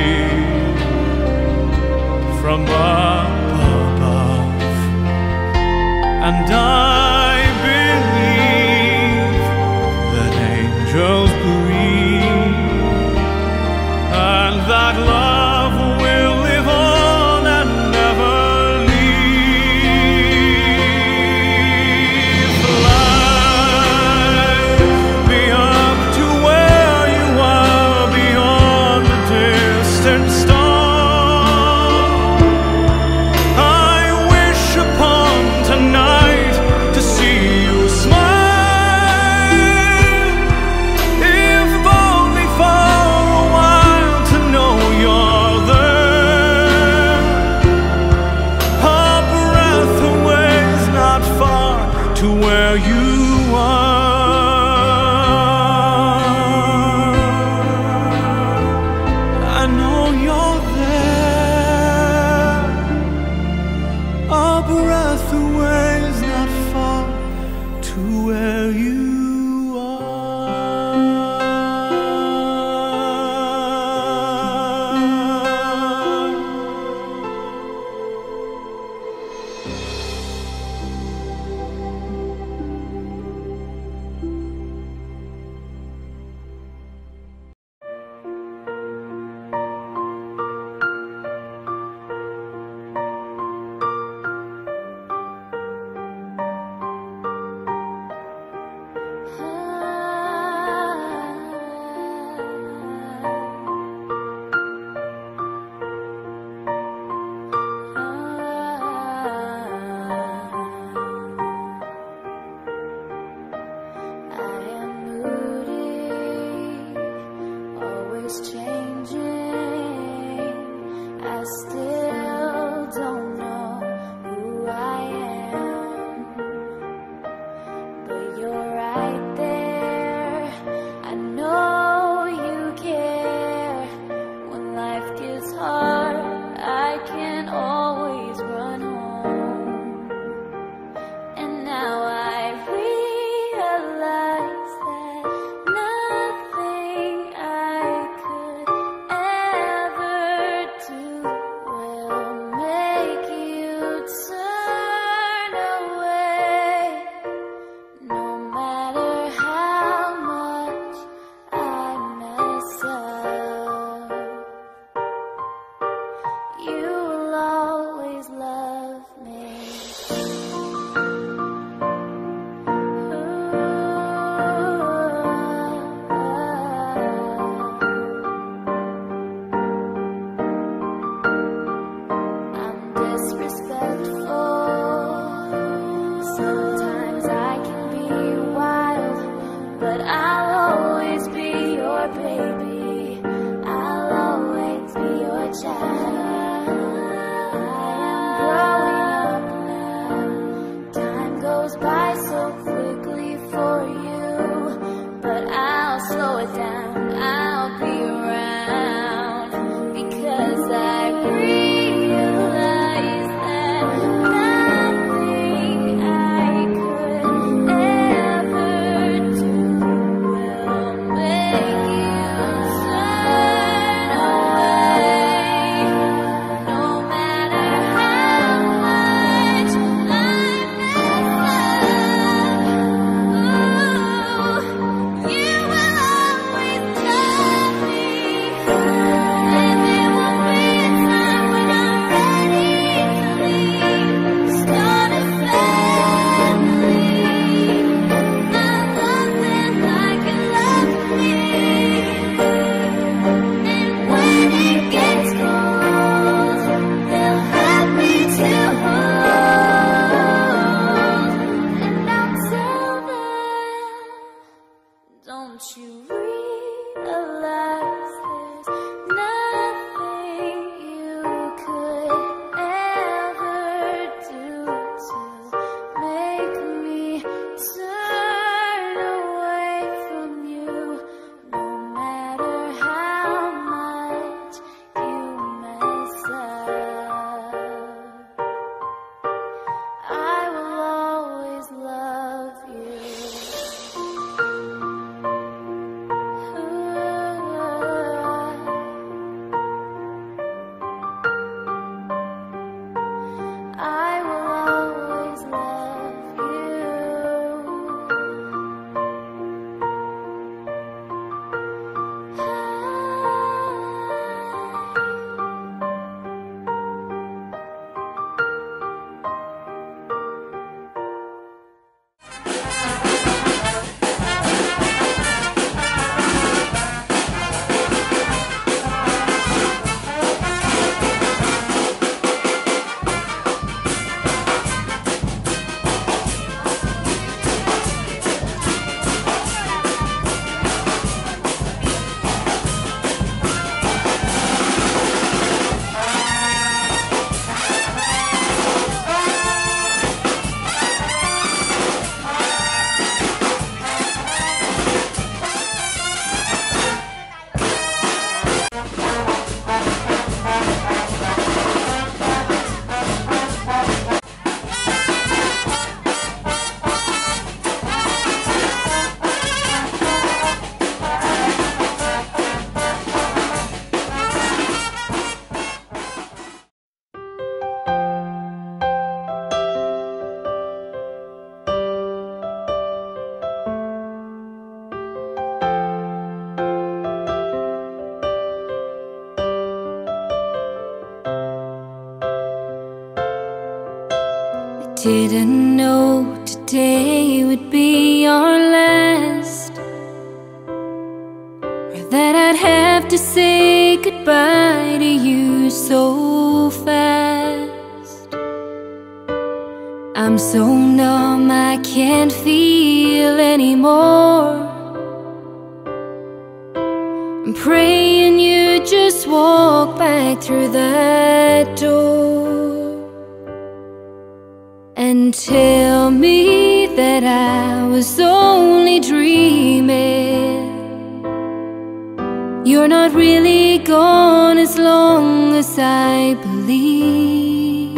from up above. And I believe that angels breathe, and that love will live on and never leave. Fly slow it down, I'll be around, because I realize that nothing I could ever do will make you turn away, no matter how much I mess up. Ooh, you will always love me, and there won't be a time when I'm ready to leave. Start a family, I love them like you love me, and when it gets cold, they'll have me to hold, and I'll tell them, don't you realize there's nothing you could ever do to make me turn away from you, no matter how much you mess up. I will always love you. I will always love Didn't know today would be our last, or that I'd have to say goodbye to you so fast. I'm so numb I can't feel anymore. I'm praying you just walk back through that door and tell me that I was only dreaming. You're not really gone as long as I believe.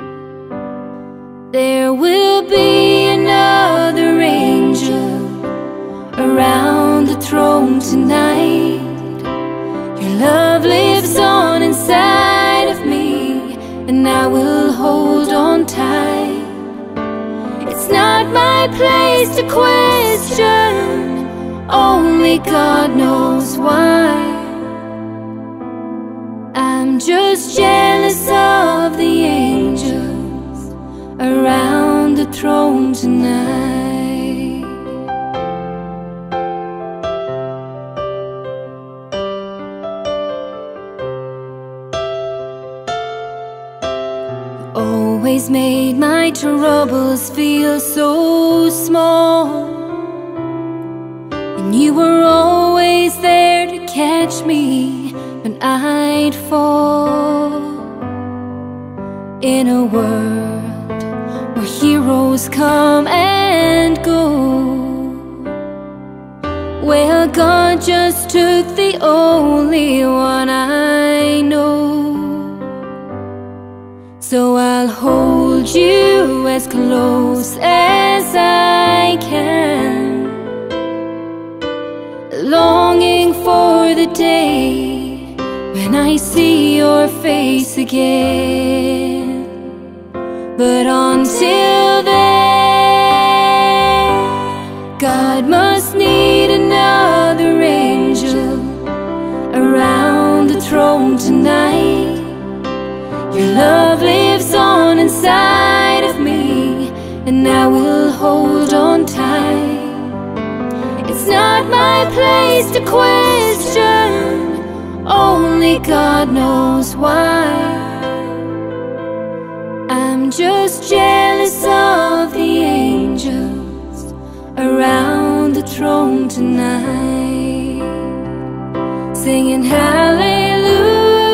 There will be another angel around the throne tonight. Your love lives on inside of me, and I will hold on tight. It's not my place to question, only God knows why. I'm just jealous of the angels around the throne tonight. Always made my troubles feel so small, and you were always there to catch me when I'd fall. In a world where heroes come and go, Well, God just took the only one I know. So I'll hold you as close as I can, longing for the day when I see your face again. But until then, God must need another angel around the throne tonight. Your love lives on inside of me, and I will hold on tight. It's not my place to question, only God knows why. I'm just jealous of the angels around the throne tonight, singing hallelujah.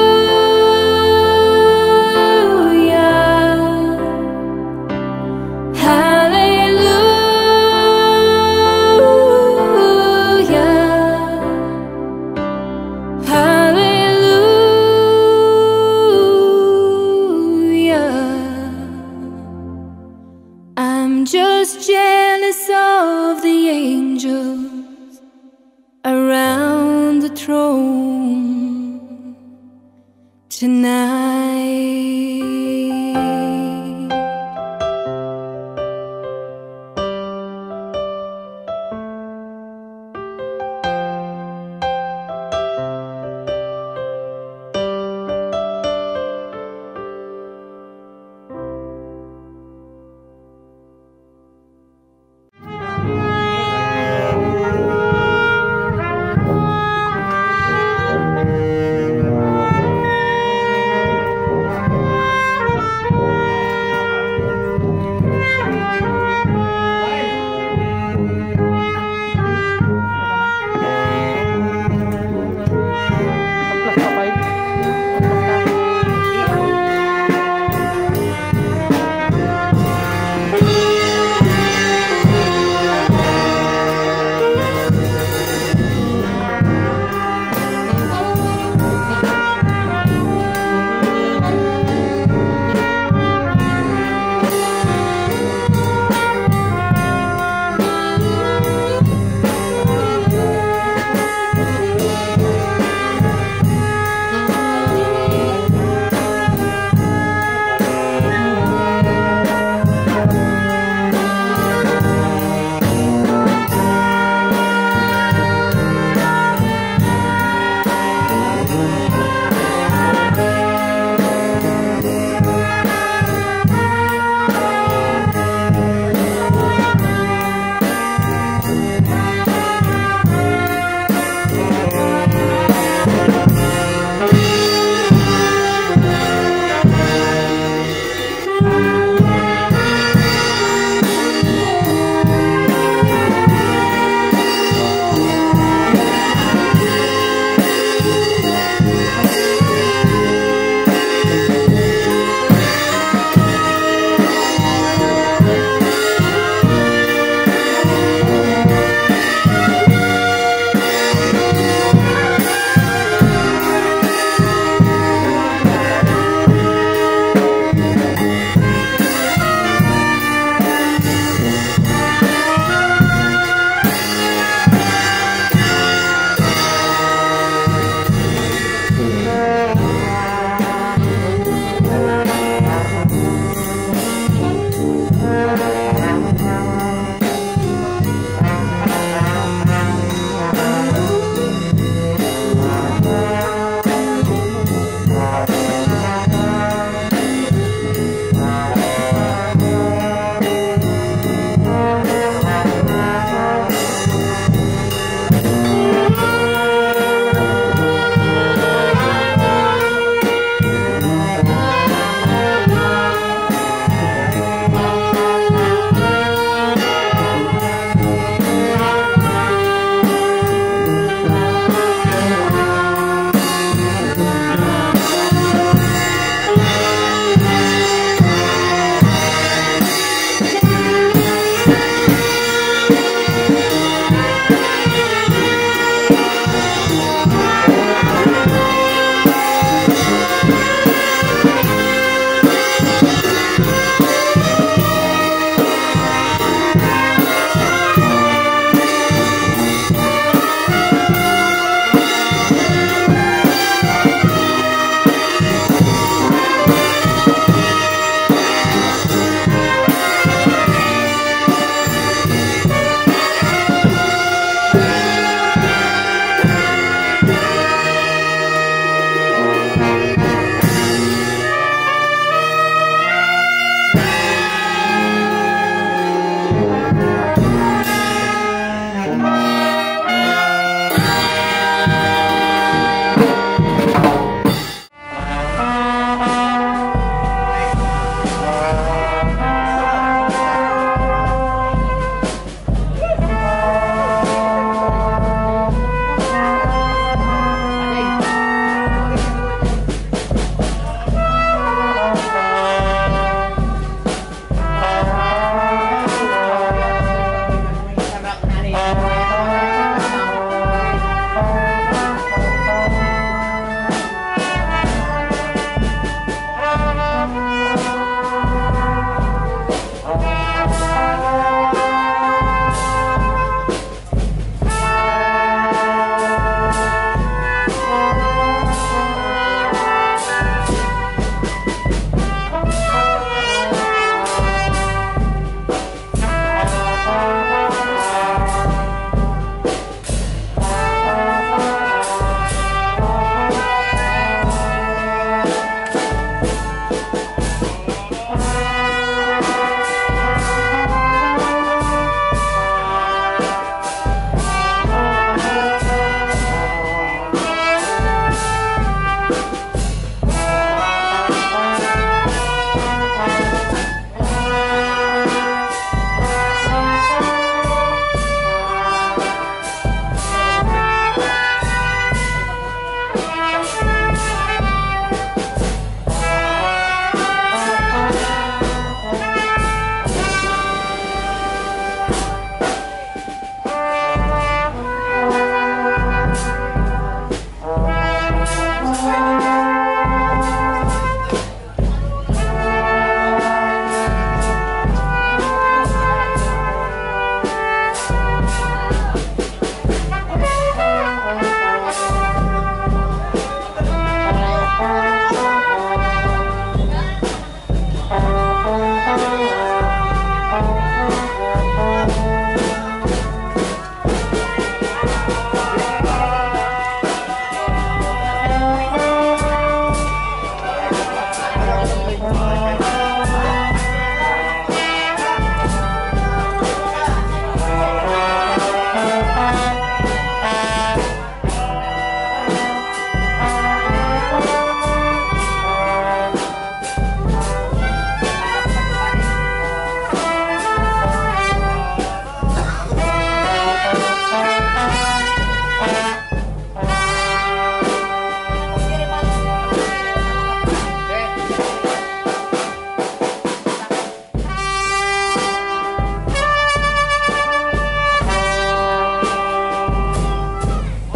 Just jealous of the angels around the throne tonight.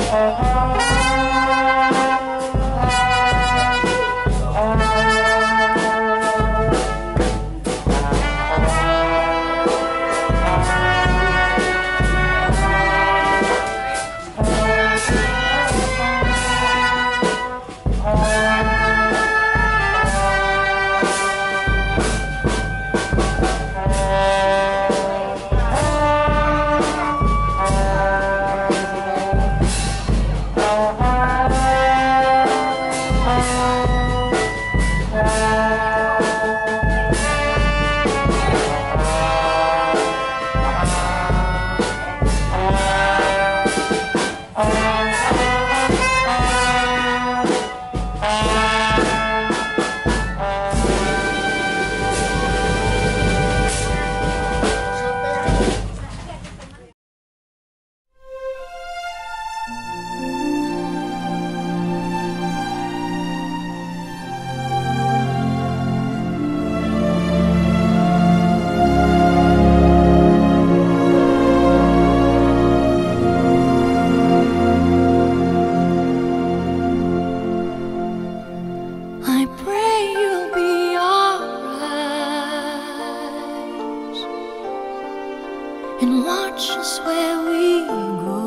and watch us where we go,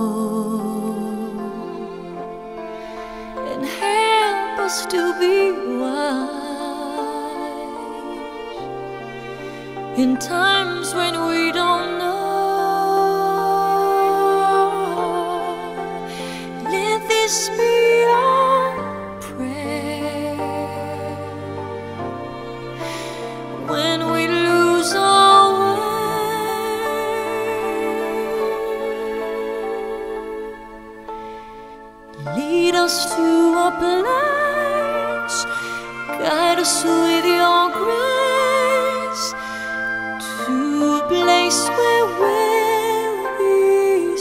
and help us to be wise in times when we don't know. Let this be our prayer when we lose our way. Lead us to a place, guide us with your grace, to a place where we'll be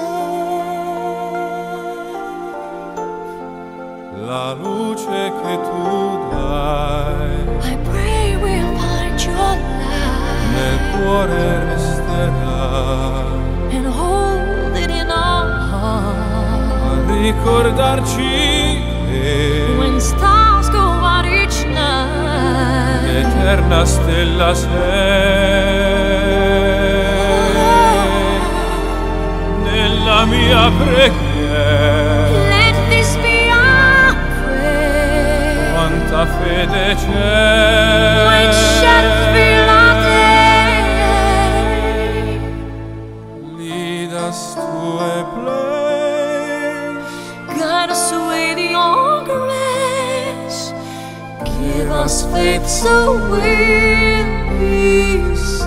safe. La luce che tu dai I pray we'll find your light nel cuore resterà, and hold it in our heart, ricordarci che when stars go out each night. l'eterna stella sei nella mia preghiera. Let this be our prayer Quanta fede c'è when shadows fill our day. Lead us to a place, Guide us with your grace, give us faith so we'll be safe.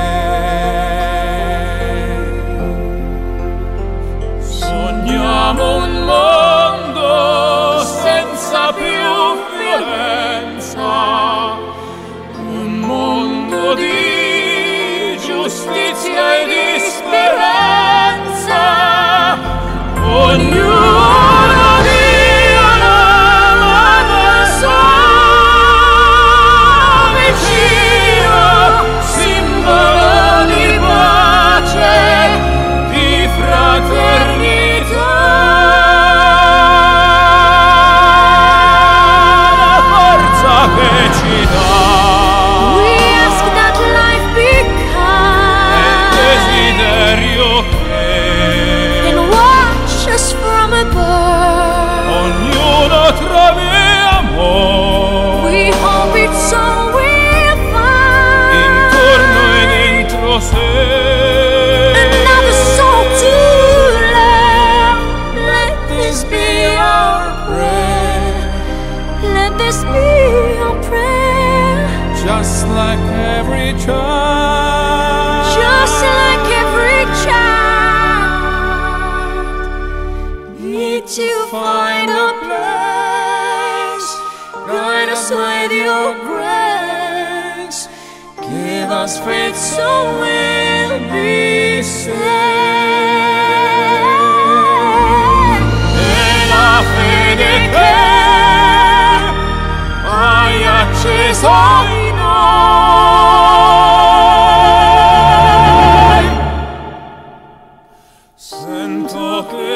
sogniamo un mondo senza più violenza, un mondo di giustizia e di speranza. Ognuno dia la persona vicino, simbolo di pace, di fraternità. La forza che ci dà We ask that life be kind desiderio che and watch us from above. ognuno trovi amore We hope it's all we'll find, intorno e dentro sé. another soul to love. Let this be our prayer, let this be our prayer, Just like every child, just like every child. Need to find a place, guide us with your grace, give us faith so we'll be safe. e la fede che hai acceso in noi. Sento che ci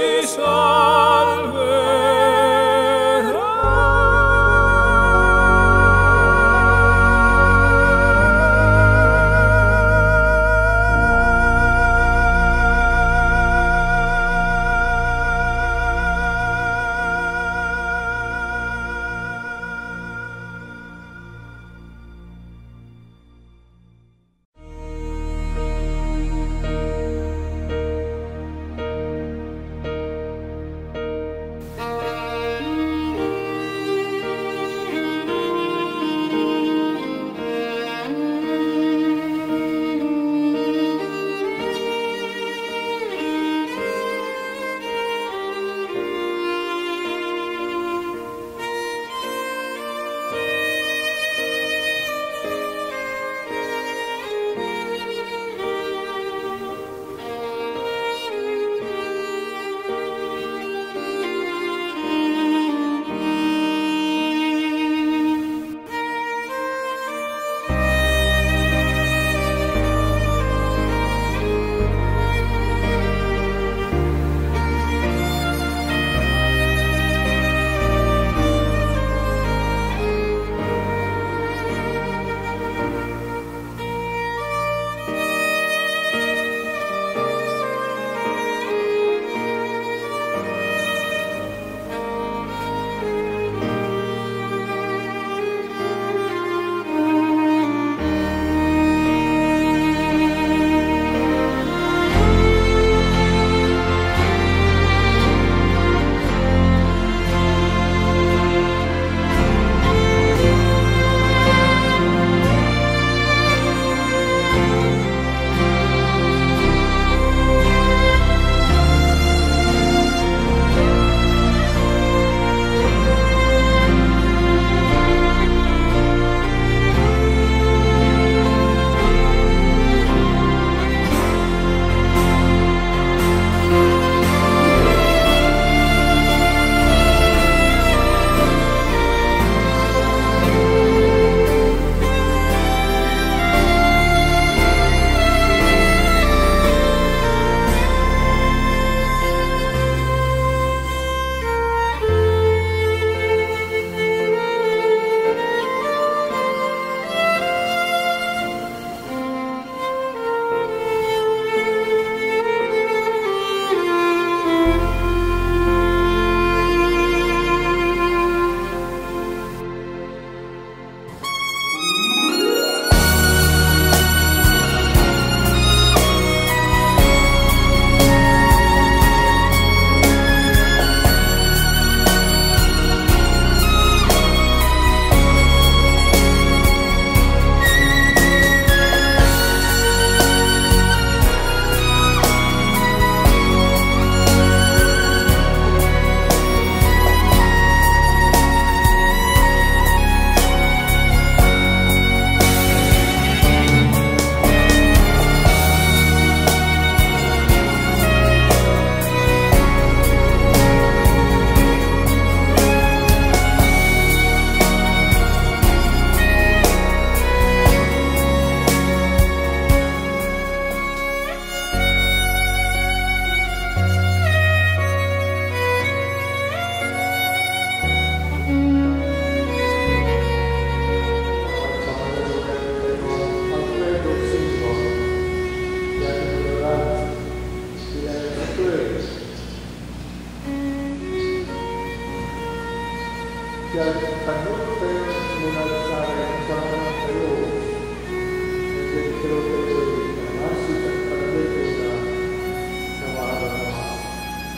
Kaya tanong tayo muna sa akin sa mga tayo. Kasi pero-pero na masik at pagdating na nawawalan.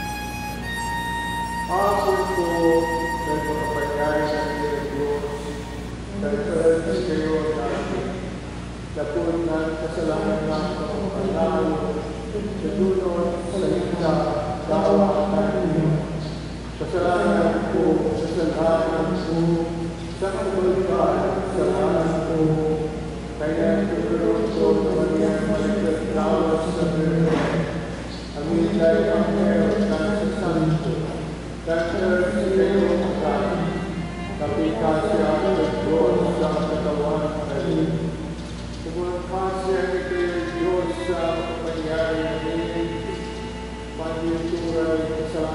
Ako po dahil mga pangyari sa mga Diyos dahil sa kayo natin napun na kasalanan ng mga panalo sa dunod sa hita dawa natin. Kasalanan ko, kasalanan ko, sa kabalibaan, kasalanan ko, kaya tutulong ko naman yan malagdawas sa mga. Ang hilay ang meron na sa santo, dahil sa kayo ang kami, kapita siya ang Diyos sa katawan natin. Kumulpa siya kayo Diyos sa pangyari natin, pag-iuturay sa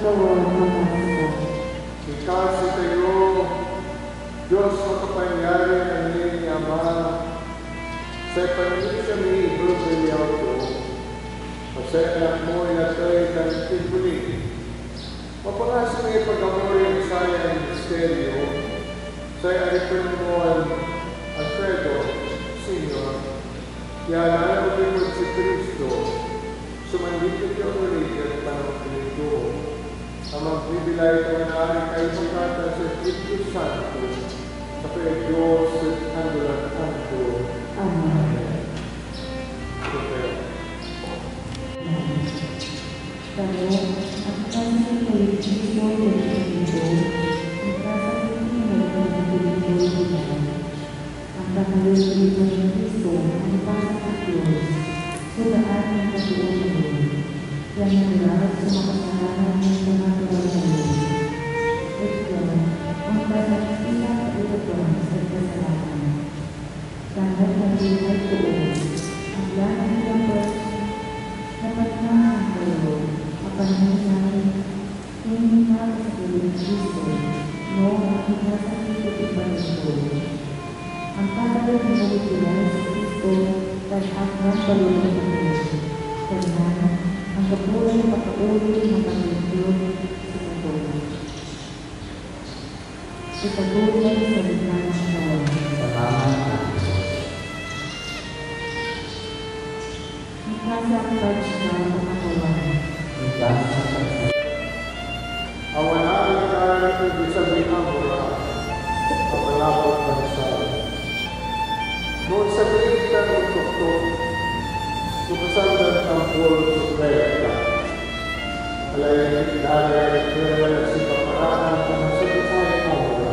Ikasi kayo, Diyos makapangyari ng iyong Ama, sa paningin kami ibubaliyaw ko, o sa anak mo inatay ng tibuli. Mapangas may pag-amor yung sayang misteryo, sa aripin mo ang Alfredo, Senior, kaya nalagay mo si Kristo, sumandito yung ulit at panagpilito, ang magbibilay ka na namin kayo pagkata sa Espiritu Santo, sa kaya Diyos at Andolan Anto. Amen. Okay. Kami, ang kanyang politiko ng Pilipino, ang kasakitin ng Pilipino, ang kakalulito ng Kristo, ang pasakit sa daan ng katuloy, yan ang lahat sa makasalanan ng mga tuloy. Ito, ang kasakita at ito sa kasalanan. Kahit ang buhay ko, ang lahat ng Diyos, dapat na ang kayo, mapanahinahin, hindi na sa tuloy Kristo, no ang kasakit at ipanito. Ang kalagang pinagkilala sa Kristo, kahit ang palunan ng Kristo. Kaya, ang kapulan ng pagkauli ng pag-ibig sa kapulan. Ipagulay sa gitna ng kawan. Ikasakbad siya ng kapulan. Awalaan ka ng isang amura, ang malapot ng sal. Noon sa bigtan ng tuktok, sumasandan ang puro sa kaya. Alay, dahil ay kaya si paparaan ng sabitay amura.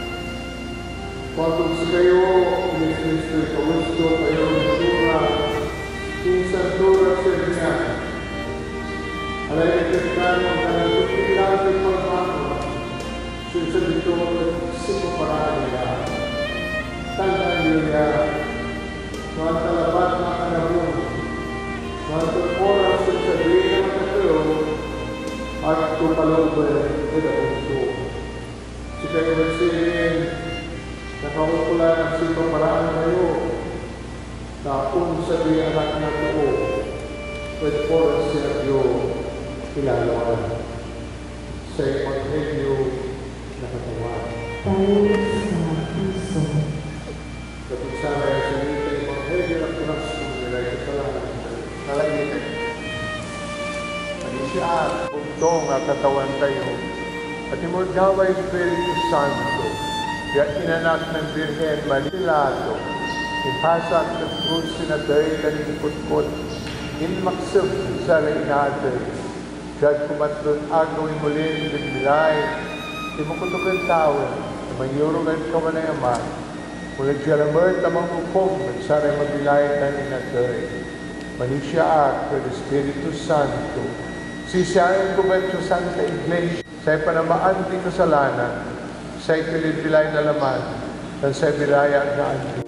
Kung si kayo, ni Kristo ikawisto kayo ng sura, pinsan tura sa niya. Alay, ikitan ang kanalutilan ng pagmano, sinsabito si paparaan niya. Tandaan niya, mga talabat na kanabun, mga oras sa sabihin ng katero, at tupalobay ito ito. Si kayo magsilin, nakakukulan ang sipaparaan kayo, tapon sabihin anak na ito, at oras sa iyo, kilalawan. Sa Evangelyo na katawan. Tayo sa Kristo. Kapag sana ay salita yung mga hedi ang pinakso nila yung kasalanan. Nalagitin. Ano siya? Bugtong at katawan tayo. At imulgawa yung Espiritu Santo. Kaya inanak ng Birhen Manilato. Ipasak ng krus sinatay kaniniputkot. Inmaksab sa lainatay. Kaya kumatlon agawin muli ng bilay. Imukutukan tao. Mayurong at kamanayaman. Mula siya lamang tamang upong at saray mabilay ng inatay. Manisya at ng Espiritu Santo. Sisiyain ko ba sa Santa Iglesia sa'y panamaan di kasalanan, sa'y pilid-bilay na laman, at sa'y bilaya na andi.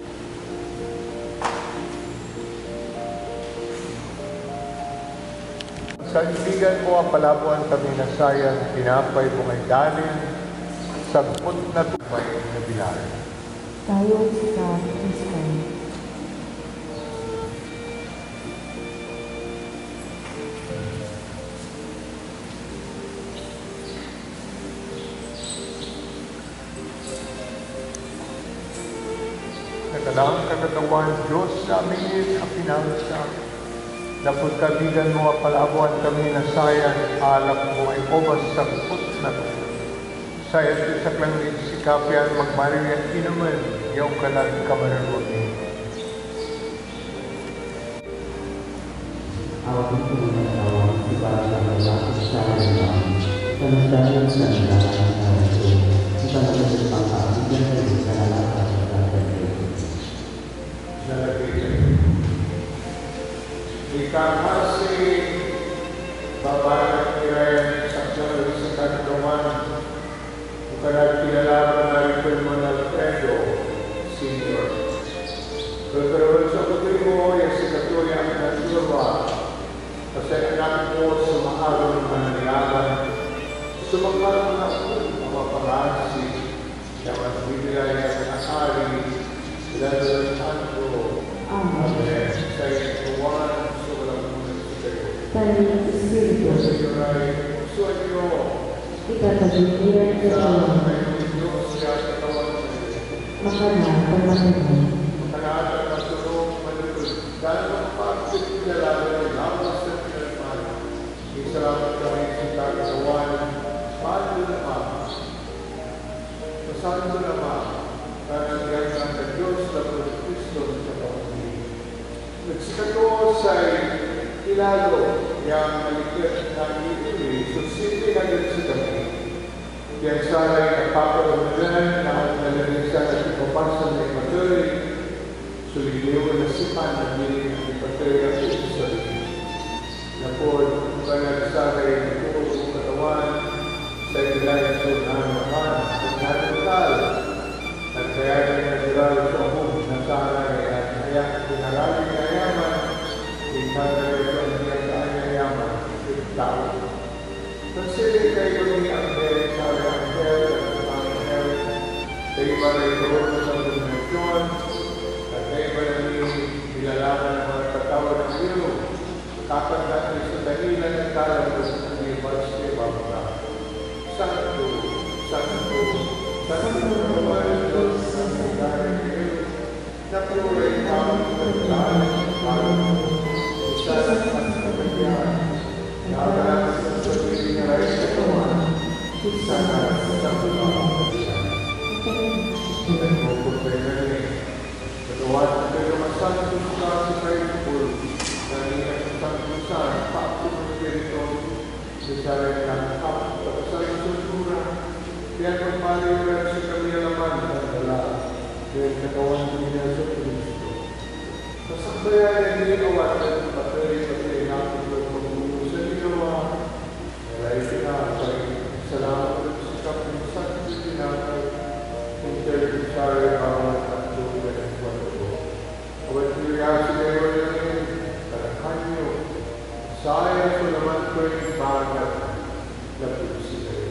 Sa ibigan mo ang palabuan kami na sayang, pinapay mo ngay dalin, sagpot na tumay na bilay. Tayo sa Kristo. Nakalang kagatawan, Diyos namin ang pinansa. Napod kabigan mo ang palabuan kami na sayang, alak mo ay obas sagpot na tumay. Saya sa saklang sikapyan magmarin at inuman yung kanan kamarunod niyo. Awak itu menawar di bawah lapis cahaya dan dari sana itu kita harus berpangkat dan dari sana dan dari ikakasi bapak kira sakjal sekat doman. Bukan kilala dari Permanal Pedro Senior. Beberapa putri mo yang sekatunya akan coba, kasi anak mo sa mahalong mananayaman, Sumakal na ang mapangasi yang magbibigay ng ari dahil Santo. Amen. Sa ituwan, sulang muna sa kayo. Tayo Espiritu. Sa iyo ay puso niyo. Ikatagilan sa iyo. Diyos siya sa katawan sa iyo. Makana, pagmamahin. Makana, pagsulong, malulog. Dahil ang pagsikilalala ng lawas sa pinagman. Isalamat kami sa katawan. Paano naman? Pasando naman. Kaya nagyan ng Diyos na Kristo sa katawan. Nagsikato sa ilalo yang malikit na iuwi, susiti na din sa kami. Yang saray nagpapalamanan na ang nalanisan at ipapasan ng materi, sulidiyo na sipan na din ang ipateri at isusali. Napod, kaya nagsaray na puro sa katawan, sa ilayan sa unahan naman, at natukal, at kaya rin nagdala sa ahong na saray at kaya pinarali na yaman, pinarali na yaman na yaman, tao. Kasi kayo ni Angel, saray Angel, at Angel, sa iba na ito sa dominasyon, at sa iba na nilalaman ng mga katawad ng iyo, kapag natin sa dahilan ng talagos ng ibas sa ibaba. Santo, Santo, Santo naman Diyos sa mga Diyos, na puray ang pagkaan ng parang isa sa pagkakagyan, na agalas sa sabihin na rin sa kawan, isa na sa pagkakagyan. Nagpupulay na rin. Pagawad na kayo masanto sa sa kayo pul, na niya sa santusan, papo ng Espiritu, sa saray ng hap, pagkasal ng sultura, kaya magmaliw rin sa kami alaman ng dala, kaya katawan ko niya sa Kristo. Sa sakbayan ng ginawa at patay-patay natin ng pagbulo sa ginawa, nalay sinapay, salamat rin sa kapisan sa sinapay, kung kayo saray bawat at doon ng kwento. Awat curiosity kayo rin, talakan nyo, saya ko naman ko yung bagat na pusi kayo.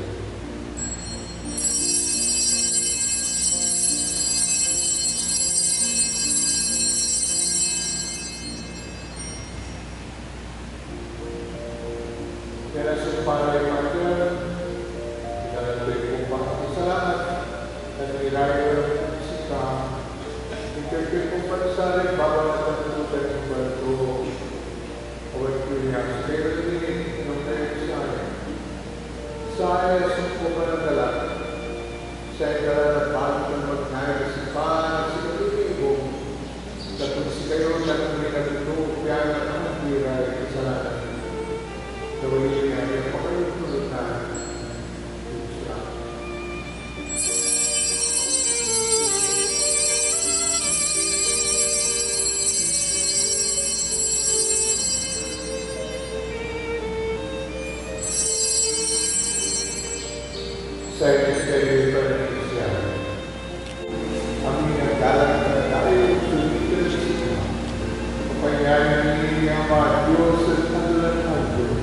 Kaya sa palay pagkakas, ilalagay kong pakasalamat at nilayo ng isika. Ikagay kong pagsalit, bawal na pagtututan ng bato. Awat ko niya, sige rin ng tayo siya. Saya sa pumanadala, siya ay karanapan ng magnayasipan sa katulibong, kapag si kayo na kung may natuto, kaya na ang tira ay kasalanan. Gawin niya, yung pakayutulot na siya. Sa Evangelyo pa rin siya. Ang minagalang na tayo, sulitin siya. Kapangyarihan niya ang mga Diyos at kadalang Diyos.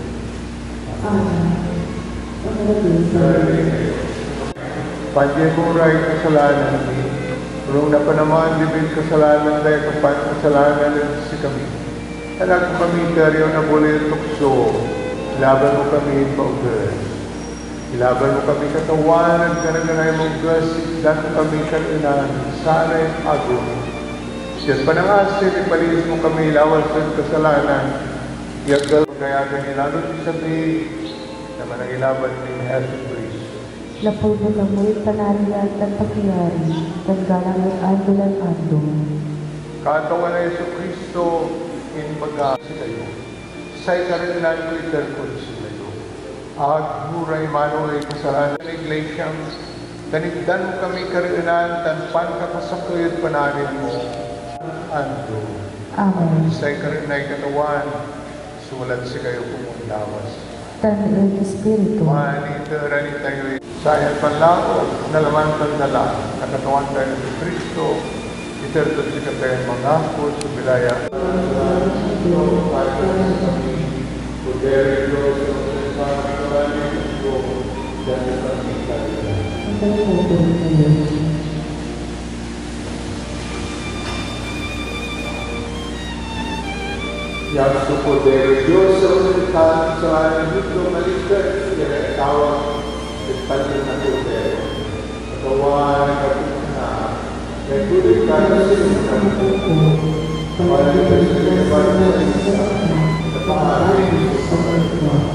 Panjeburay kasalanan ni, Rung na pa naman libin kasalanan tayo kapan kasalanan din si kami. Anak kami karyo na boleh tukso, laban mo kami paugas. Ilaban mo kami katawan at kanaganay mong gas, dan kami kaninan, sana'y agon. Siyat panangasin, ipalinis mo kami lawas ng kasalanan, yagal kaya kanilalot sabi, naman ang ilaban ni Jesus Christ. Lapod mo kamoy panariyan at pagyari, tanggalang at andulan ando. Katawan na Yesu Cristo, inbaga sa kayo. Sa'y karinan ko iterkon sa kayo. Agmuray manoy kasalanan ng iglesia, tanigdan mo kami karinan, tanpan kapasakuyot pananin mo. Ando. Amen. Sa'y karinay katawan, sulat si kayo pumundawas. Tan el Espiritu. Manitera ni tayo sayang panlao, nalaman pandala, nakatawan tayo ni Kristo, iterto si katayan mga po sa bilaya. Poder Diyos, sa mga Yang su potere Diyos sa unitan sa mundo maligtas, kaya tawag at pagkakatutero. Katawan ng kapitna, may tuloy ka na sila ng buko, palitas sila ng pagkakatutero, sa pangalan sa pagkakatutero.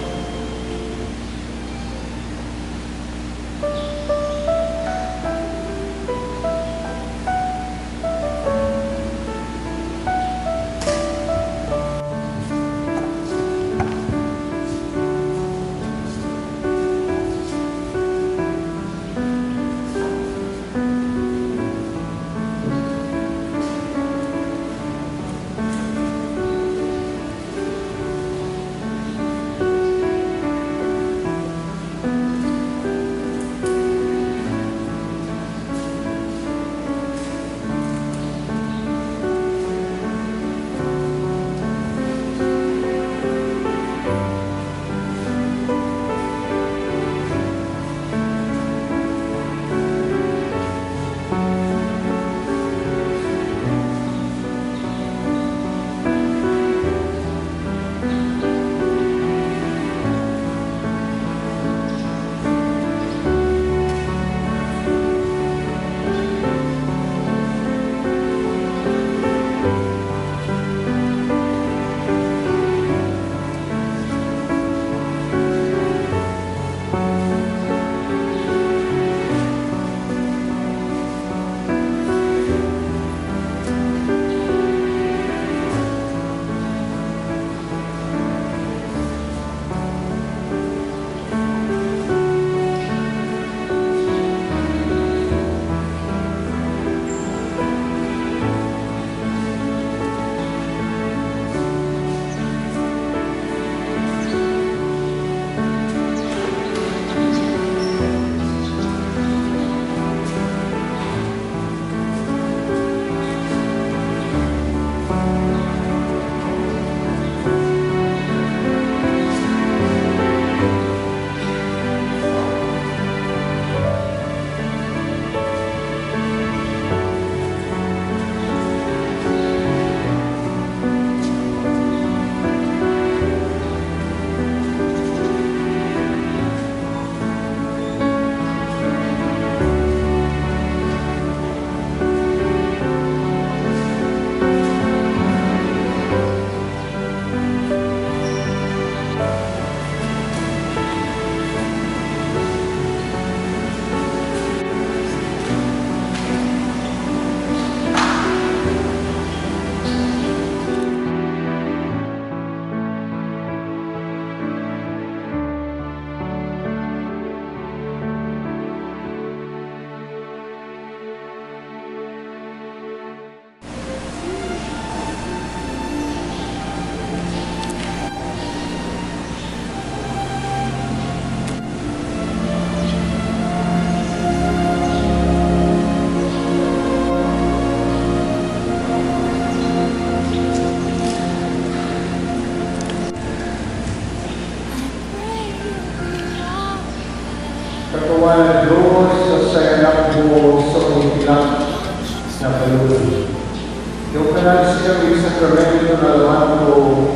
Katawan ng Diyos sa sayanap mo sa umilang na paluloy. Yung kanal siya may sakramento na lahat ko,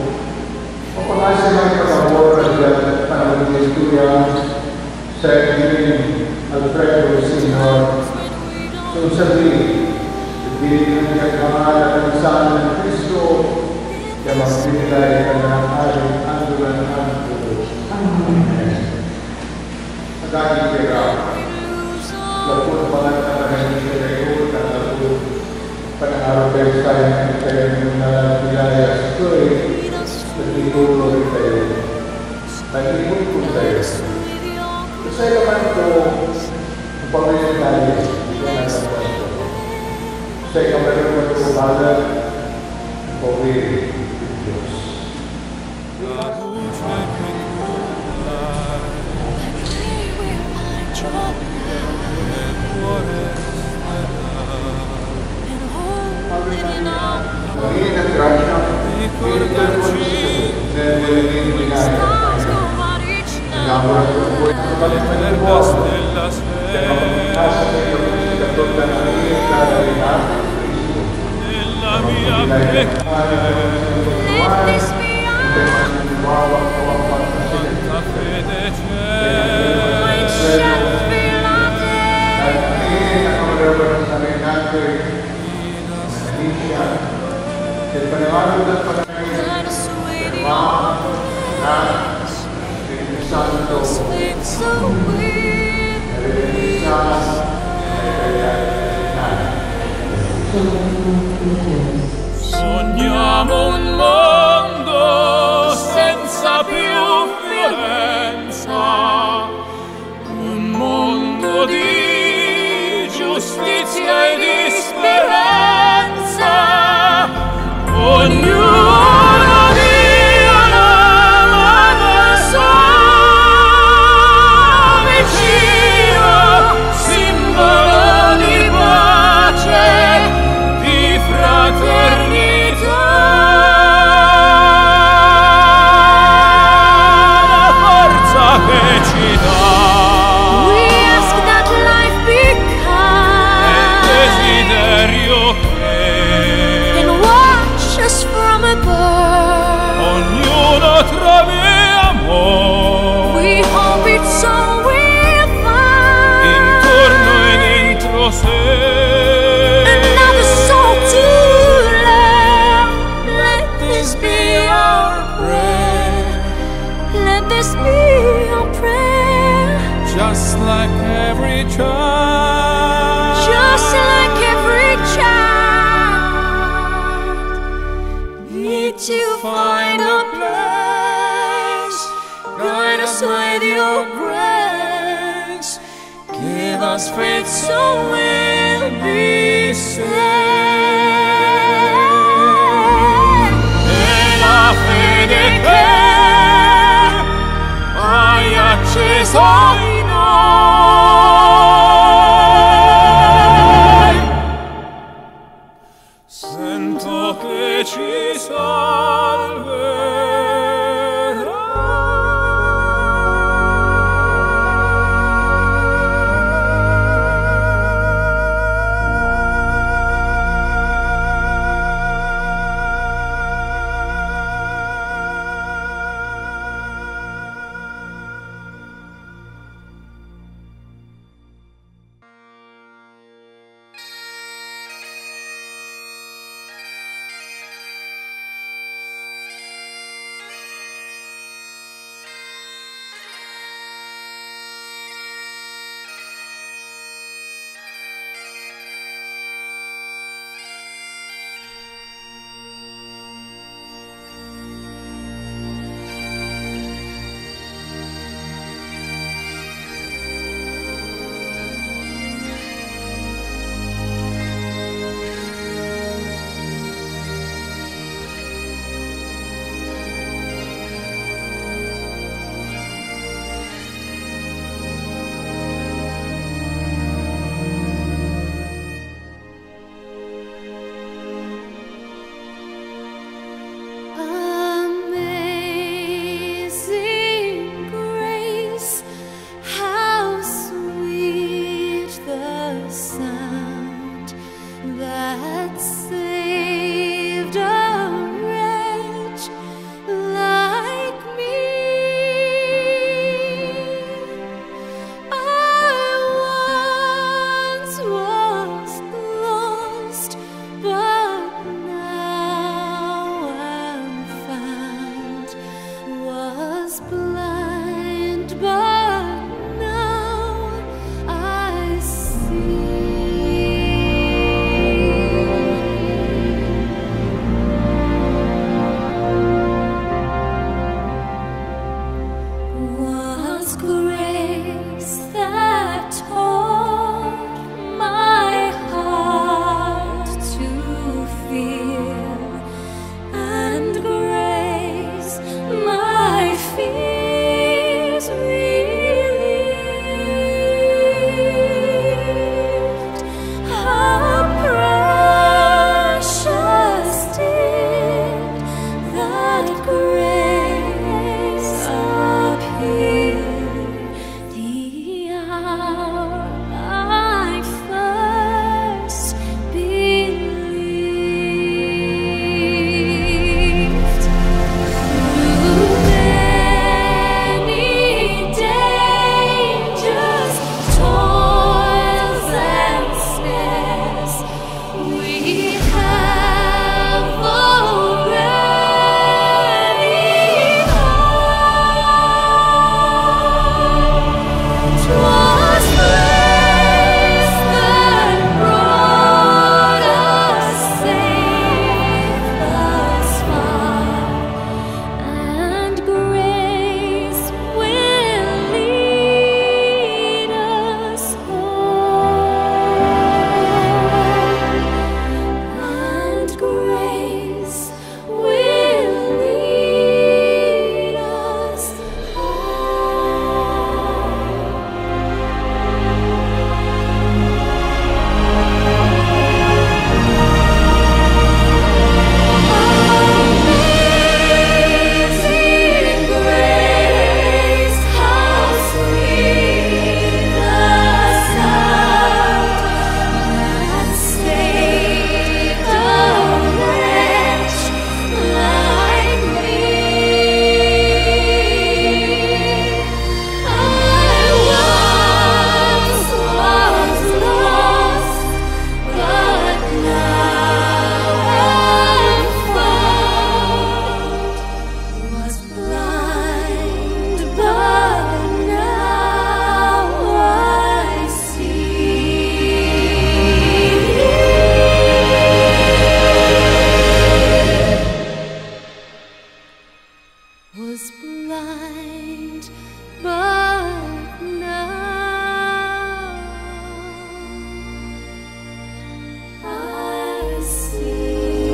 o pangasa ng pagkabor at panahon ng istorya sa Edwin Alfredo Senior. So sabi, ibigin ng kapangalan ng saan ng Kristo, kaya magbibigay ka ng aling andulan ng andulan. Amen. Dahil kaya, lapot mga nakahindi sa kayo, at lapot panangarap kayo sa akin, kaya nyo na nilaya sa ko'y, nagtituloy kayo, nagtipon po kayo. Kasi naman ito, ang pamilya tayo, hindi ko natapan ito. Kasi naman ito, magkumalag, ang pamilya ng Diyos. Magiging ang grasya, yung interview nel nell'eliminare, nell'amore Panginoon, sa kapagkasa kayo ng sigatot na namin kada rin Sogniamo un mondo senza più violenza, un mondo di giustizia e di speranza. Ognuno Dio l'ama nel suo vicino, simbolo di pace, di fraternità. La forza che ci dà. We ask that life be kind. Desiderio che and watch us from above. ognuno trovi amore We hope it's all we'll find. intorno e dentro sé. Another soul to love. Let this be our prayer. Let this be our prayer. Just like every child, Just like every child, need to find a place. Guide us with your grace. Give us faith so we'll be saved. e la fede che hai acceso in noi, sento che ci salverà. I first believed. Through many dangers, toils and snares, we have already won. 'Twas grace that brought us safe thus far, and grace will lead us home, and grace will lead us Amazing grace, how sweet the sound that saved a wretch like me. I once was lost, but now am found. Was blind, but now I see. Was blind, but now I see.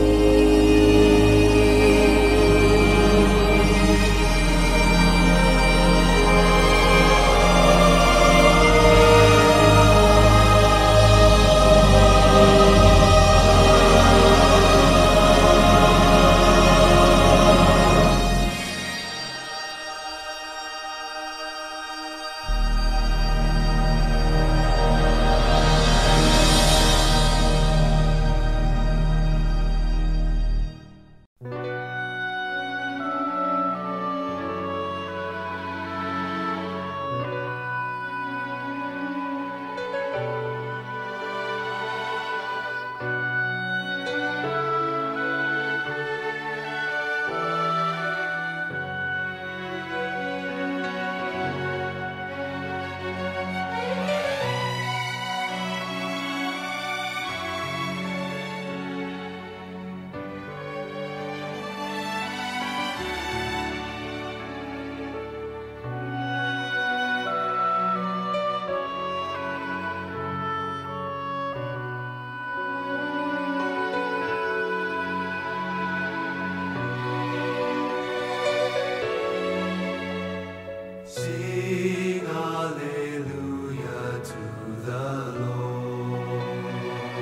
Sing hallelujah to the Lord.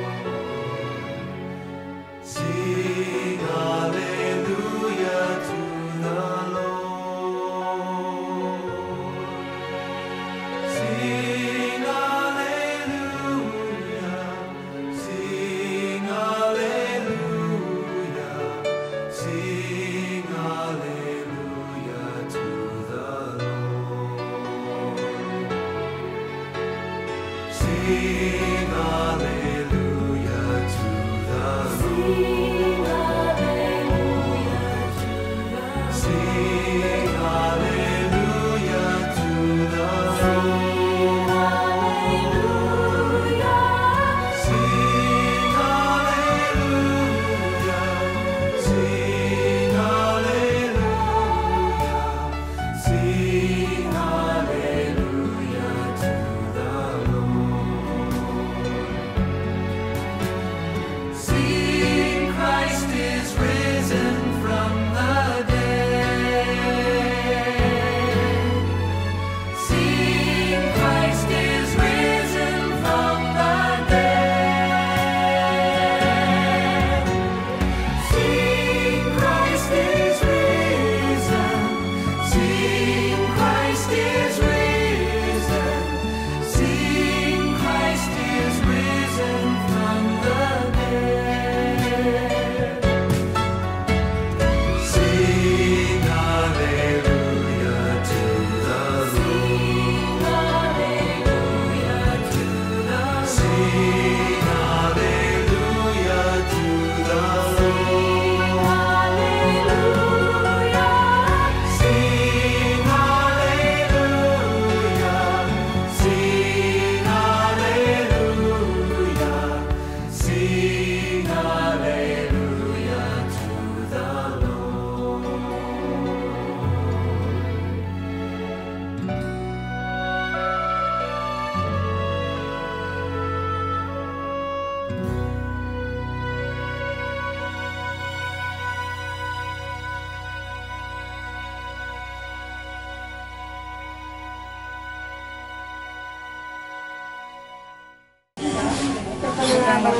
Sing hallelujah to the Lord. Sing hallelujah. Sing hallelujah. Sing hallelujah to the Lord. Sing hallelujah to the Lord. Sing hallelujah to the Lord. Sing hallelujah. Sing hallelujah. Sing hallelujah to the Lord. Sing salamat.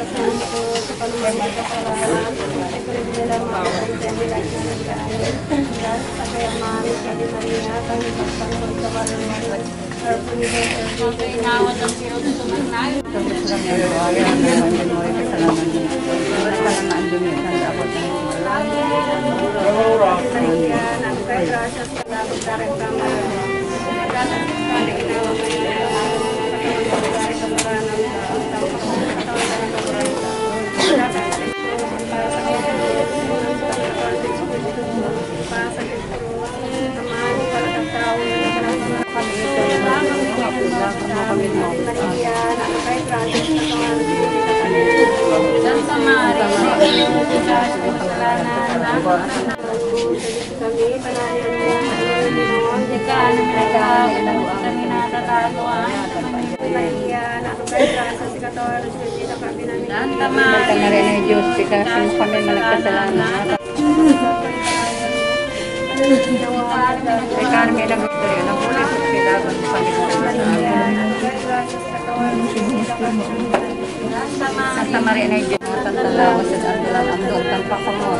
Santa Maria, Santa Maria, Diyos, pikasyon kami malagkasalanan. Ay kami lang ito yun, ang ulit ko kailangan sa Santa Maria na Diyos, tantalawas at andulan ang doon, tampakamot.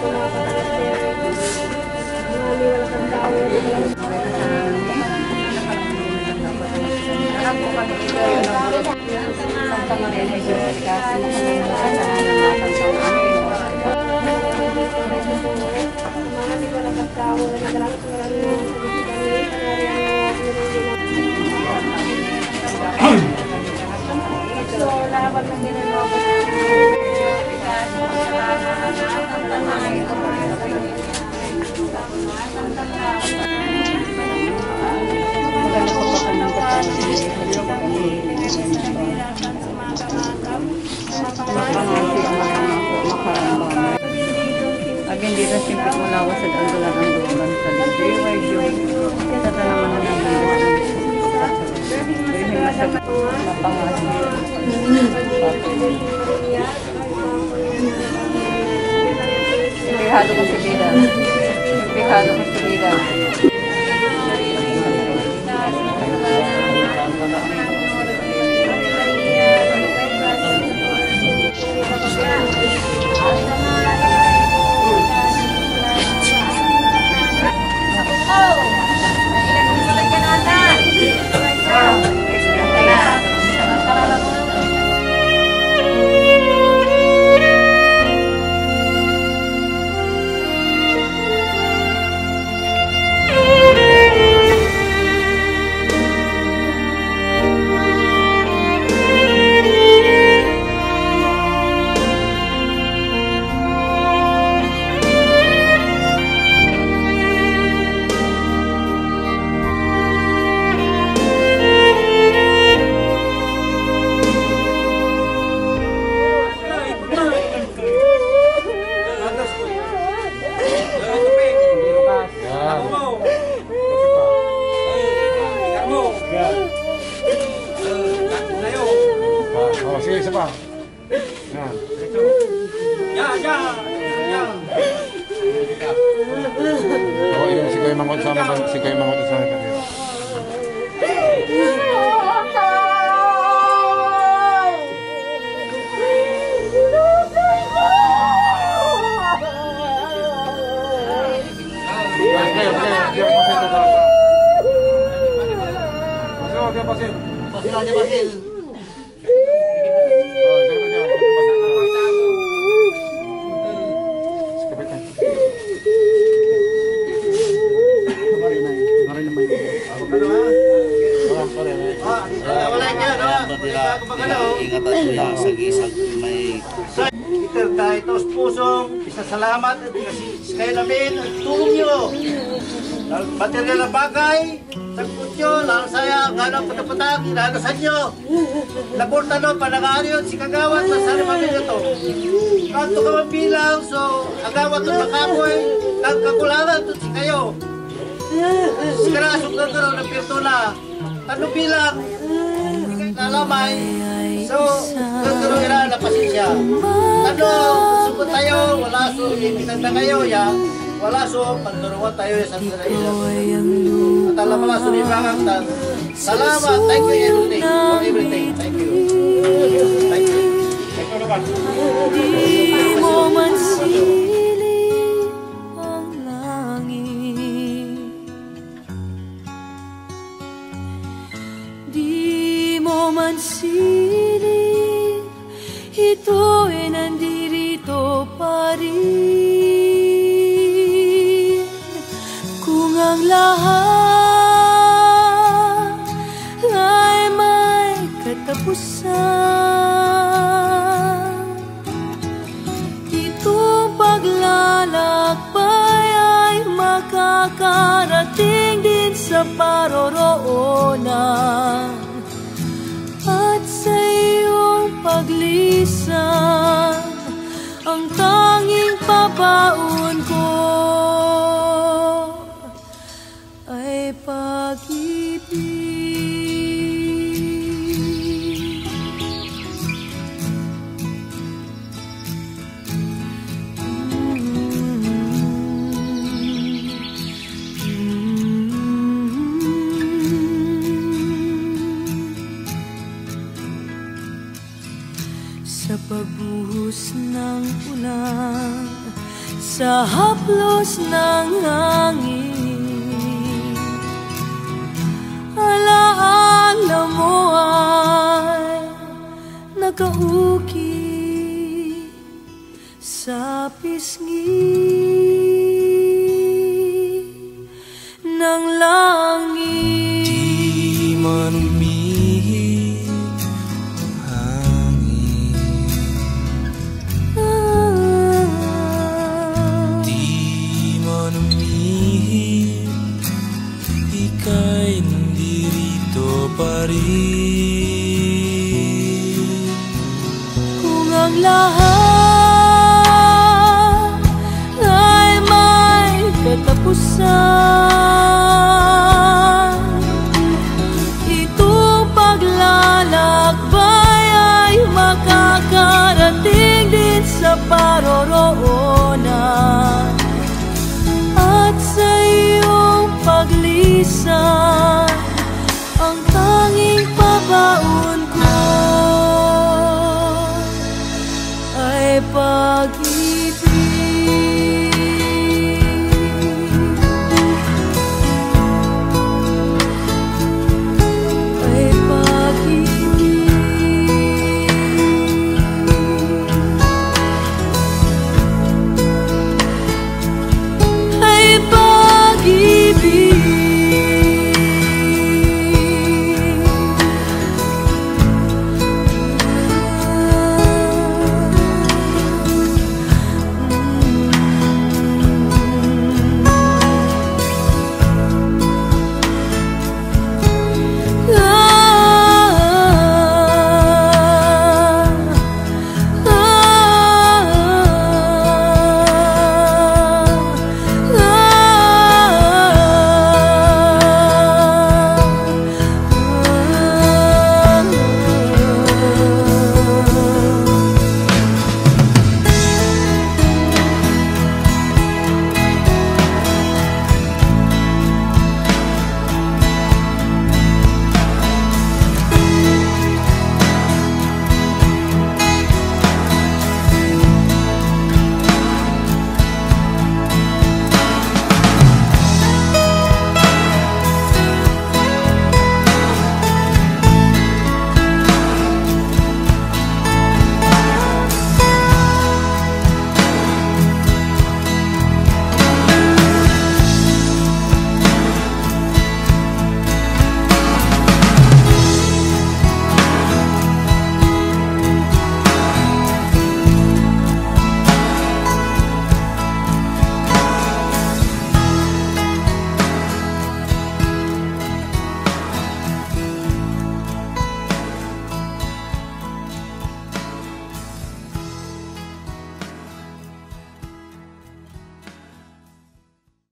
Santa Maria na Diyos, pikasyon kami malagkasalanan sa amin. Again, dito simple mulawas at andulan ang doon sa libre Diyos. Sa tanaman na ng Diyos. Dahil masagad mapangasin. Impihado ko sa vida. Impihado ko sa vida. Salamat at kasi kayo namin at tulong nyo. Material na bagay, sagpot nyo, lalo saya, ganang patapatag, inanasan nyo. Laporta no, panangaan yun, si Kagawad, masari mamin ito. Kanto ka mabilang, so Kagawad ito makapoy, nagkakulangan ito si kayo. Si Karasok na ito ng Pirtuna, ano bilang, nalamay, so gagaro ira na pasensya. Ano, subot tayo, wala so, ibisan na kayo, ya. Wala so, pagturuan tayo sa Israel. At alam mo so, ibang salamat, thank you everything, for everything, thank you. Thank you. Di mo man silip ang langit, di mo man silip, ito'y nandirito pa rin. Kung ang lahat ay may katapusan, itong paglalakbay ay makakarating din sa paroroonan. At sa iyong paglisan, ang tanging pabaon ko ay pag-ibig. Sa pagbuhos ng ulan, sa haplos ng hangin, alaala mo ay nakauki sa pisngi ng langit. Di man umihip ika'y nandirito pa rin. Kung ang lahat ay may katapusan,